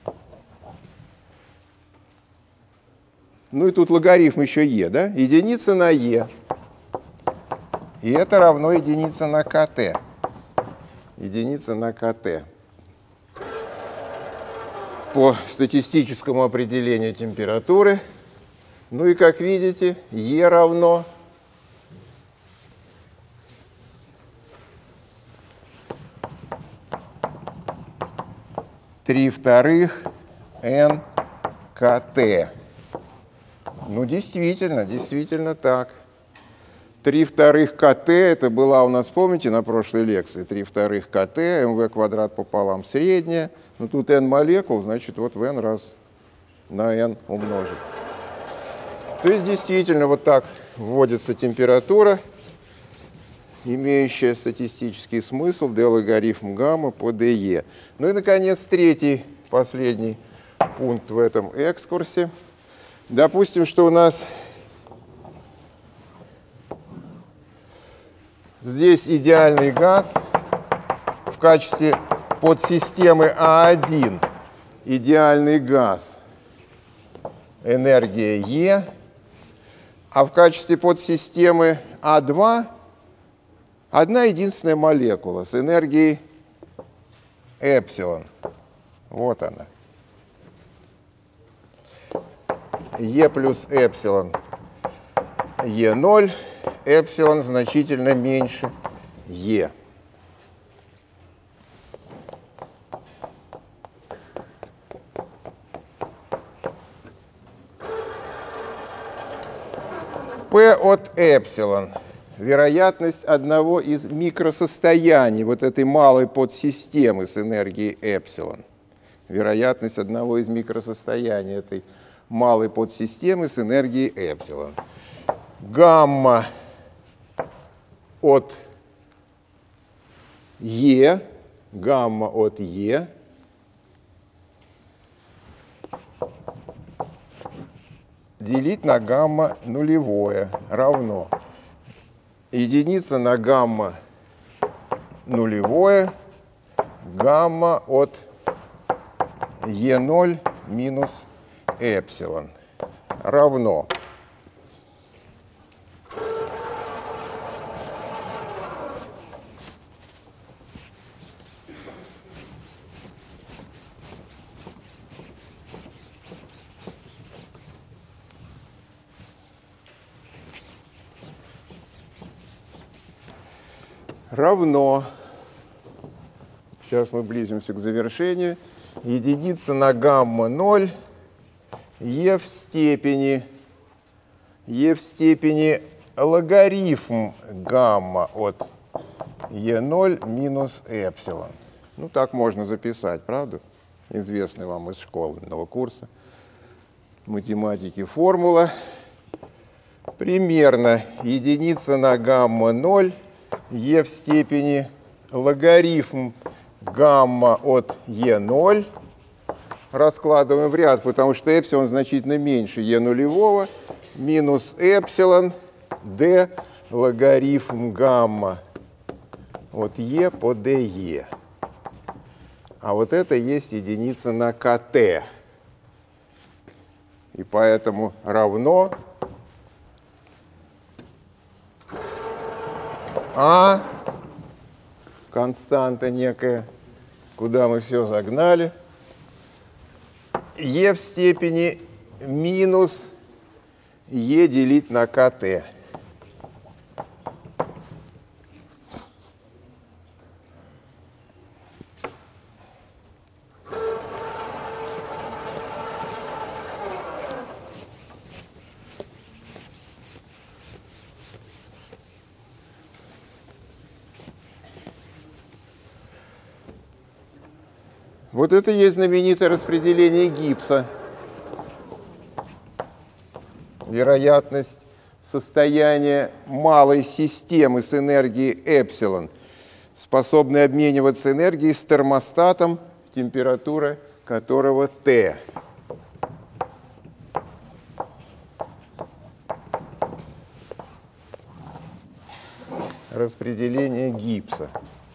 Ну и тут логарифм еще Е, да? Единица на Е. И это равно единица на КТ. Единица на КТ. По статистическому определению температуры. Ну и как видите, Е равно 3 вторых Н КТ. Ну, действительно так. 3 вторых КТ, это была у нас, помните, на прошлой лекции, 3 вторых КТ, МВ квадрат пополам средняя. Ну, тут N молекул, значит, вот в N раз на N умножить. То есть, действительно, вот так вводится температура, имеющая статистический смысл, D-логарифм гамма по ДЕ. Ну и, наконец, третий, последний пункт в этом экскурсе. Допустим, что у нас здесь идеальный газ в качестве подсистемы А1. Идеальный газ, энергия Е. А в качестве подсистемы А2 одна единственная молекула с энергией эпсилон. Вот она. Е плюс эпсилон Е0, эпсилон значительно меньше Е. P от эпсилон. Вероятность одного из микросостояний вот этой малой подсистемы с энергией эпсилон. Вероятность одного из микросостояний этой малой подсистемы с энергией эпсилон. Гамма от Е, делить на гамма нулевое равно единица на гамма нулевое, гамма от Е0 минус эпсилон равно сейчас мы близимся к завершению, единица на гамма 0, Е в степени логарифм гамма от Е0 минус эпсилон. Ну, так можно записать, правда? Известный вам из школьного курса. математики формула. Примерно единица на гамма 0 e в степени логарифм гамма от e0. Раскладываем в ряд, потому что эпсилон значительно меньше e нулевого, минус эпсилон d логарифм гамма от e по de. А вот это есть единица на kt. И поэтому равно А, константа некая, куда мы все загнали, e в степени минус e делить на kt. Вот это и есть знаменитое распределение Гиббса. Вероятность состояния малой системы с энергией эпсилон, способной обмениваться энергией с термостатом, температура которого Т. Распределение Гиббса.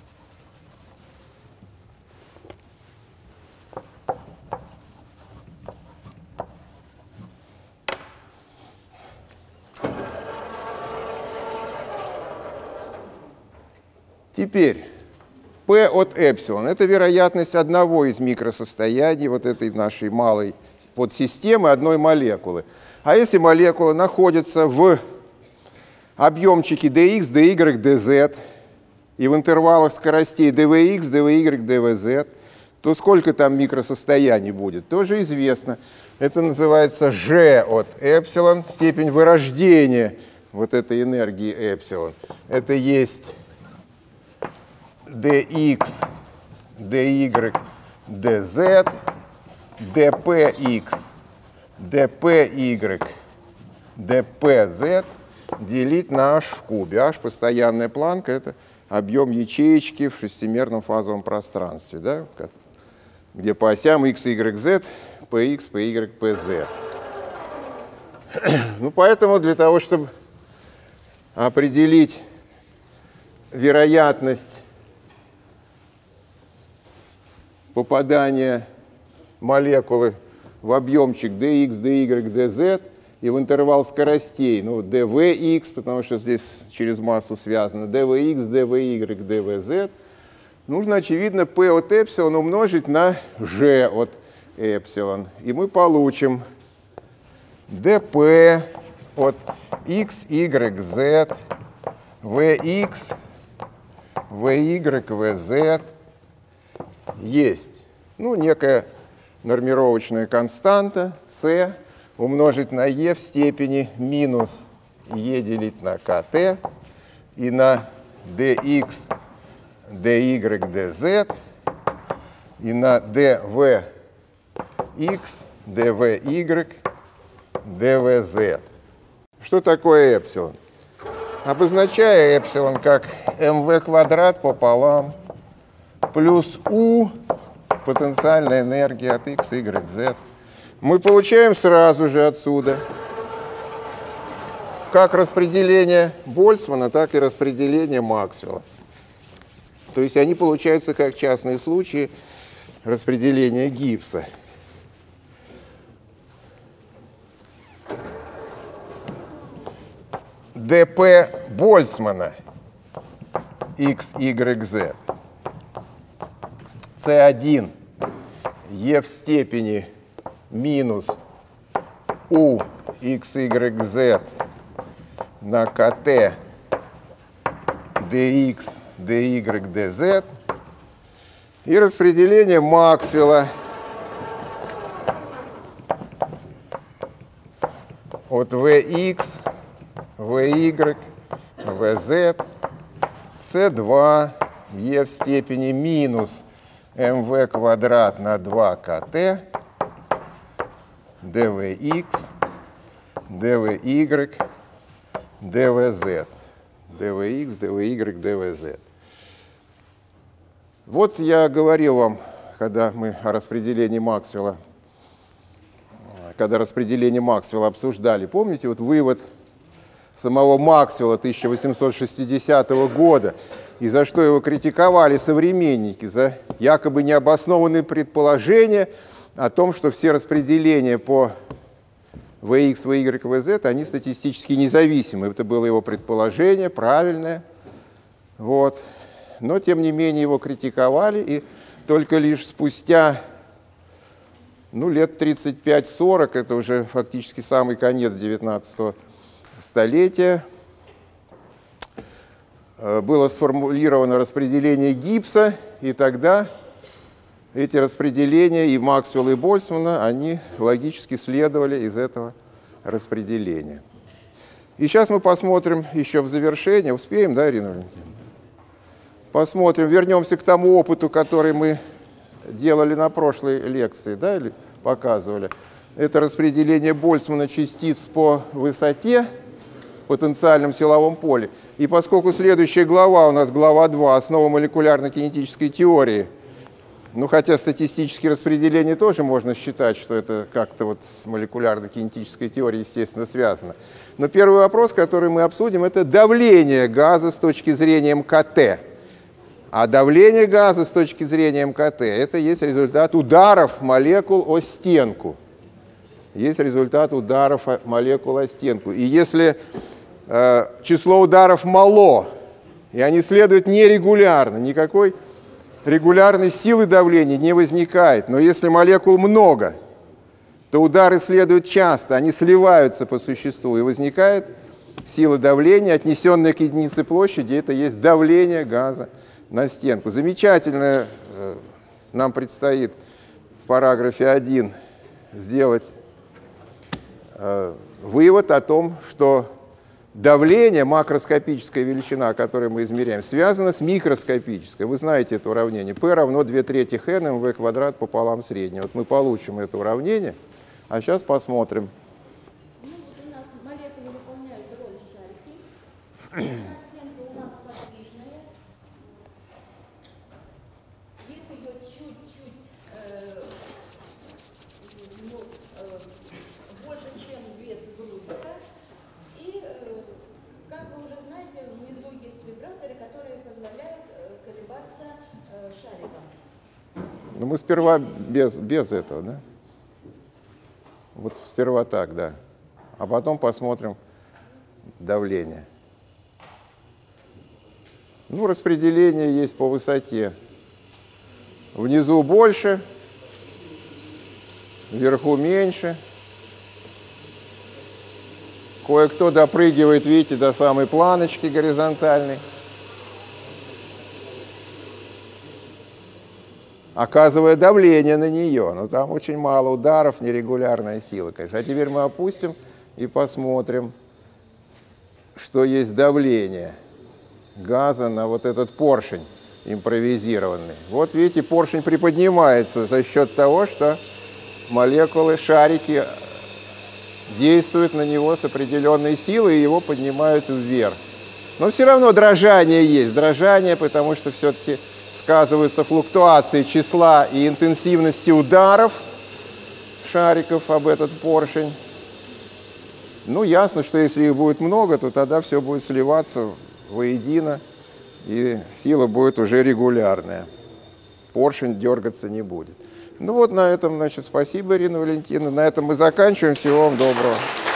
Теперь P от эпсилон – это вероятность одного из микросостояний вот этой нашей малой подсистемы одной молекулы. А если молекула находится в объемчике dx, dy, dz и в интервалах скоростей dvx, dy, dvz, то сколько там микросостояний будет, тоже известно. Это называется g от эпсилон, степень вырождения вот этой энергии эпсилон. Это есть dx, dy, dz, dpx, dpy, dpz делить на h в кубе. H – постоянная планка, это объем ячеечки в шестимерном фазовом пространстве, да, где по осям x, y, z, px, py, pz. Ну, поэтому для того, чтобы определить вероятность попадания молекулы в объемчик dx, dy, dz и в интервал скоростей, ну, dvx, потому что здесь через массу связано, dvx, dvy, dvz, нужно, очевидно, p от эпсилон умножить на g от эпсилон. И мы получим dp от x, y, z, vx, vy, vz есть, ну, некая нормировочная константа c умножить на e в степени минус e делить на kt и на dx, dy, dz и на dvx, dvy, dvz. Что такое эпсилон? Обозначаю эпсилон как mv квадрат пополам плюс u потенциальная энергия от x, y, z. Мы получаем сразу же отсюда как распределение Больцмана, так и распределение Максвелла. То есть они получаются как частные случаи распределения Гиббса. dp Больцмана x, y, z. C1 e в степени минус u x, y, z на kt dx, dy, dz и распределение Максвелла от vx, vy, vz c2 e в степени минус mv квадрат на 2kt dvx, dvy, dvz. dvx, dy, dvz. Вот я говорил вам, когда мы о распределении Максвелла, обсуждали, помните, вот вывод самого Максвелла 1860 года, и за что его критиковали современники, за якобы необоснованные предположения о том, что все распределения по Vx, Vy, Vz, они статистически независимы. Это было его предположение, правильное. Вот. Но, тем не менее, его критиковали, и только лишь спустя лет 35-40, это уже фактически самый конец 19 столетия, было сформулировано распределение Гибса, и тогда эти распределения и Максвелла, и Больцмана, они логически следовали из этого распределения. И сейчас мы посмотрим еще в завершение, успеем, да, Ирина Валентиновна? Посмотрим, вернемся к тому опыту, который мы делали на прошлой лекции, да, или показывали. Это распределение Больцмана частиц по высоте в потенциальном силовом поле. И поскольку следующая глава у нас глава 2, основа молекулярно-кинетической теории, хотя статистические распределения тоже можно считать, что это как-то вот с молекулярно-кинетической теорией, естественно, связано. Но первый вопрос, который мы обсудим, это давление газа с точки зрения МКТ. А давление газа с точки зрения МКТ – это есть результат ударов молекул о стенку. Есть результат ударов молекул о стенку. И если число ударов мало, и они следуют нерегулярно, никакой регулярной силы давления не возникает. Но если молекул много, то удары следуют часто, они сливаются по существу, и возникает сила давления, отнесенная к единице площади, это есть давление газа на стенку. Замечательно нам предстоит в параграфе 1 сделать вывод о том, что давление, макроскопическая величина, которую мы измеряем, связано с микроскопической. Вы знаете это уравнение. P равно 2/3 n mv квадрат пополам среднее. Вот мы получим это уравнение, а сейчас посмотрим. У нас молекулы выполняют роль шарики. Стенка у нас подвижная. Вес ее чуть-чуть больше, чем вес грузика. И, как вы уже знаете, внизу есть вибраторы, которые позволяют колебаться шариком. Ну, мы сперва без этого, да? Вот сперва так, да. А потом посмотрим давление. Распределение есть по высоте. Внизу больше, вверху меньше. Кое-кто допрыгивает, видите, до самой планочки горизонтальной. Оказывая давление на нее. Но там очень мало ударов, нерегулярная сила, конечно. А теперь мы опустим и посмотрим, что есть давление газа на вот этот поршень импровизированный. Вот видите, поршень приподнимается за счет того, что молекулы, шарики действуют на него с определенной силой и его поднимают вверх. Но все равно дрожание есть. Дрожание, потому что все-таки сказываются флуктуации числа и интенсивности ударов шариков об этот поршень. Ясно, что если их будет много, то тогда все будет сливаться воедино, и сила будет уже регулярная. Поршень дергаться не будет. На этом, спасибо, Ирина Валентиновна. На этом мы заканчиваем. Всего вам доброго.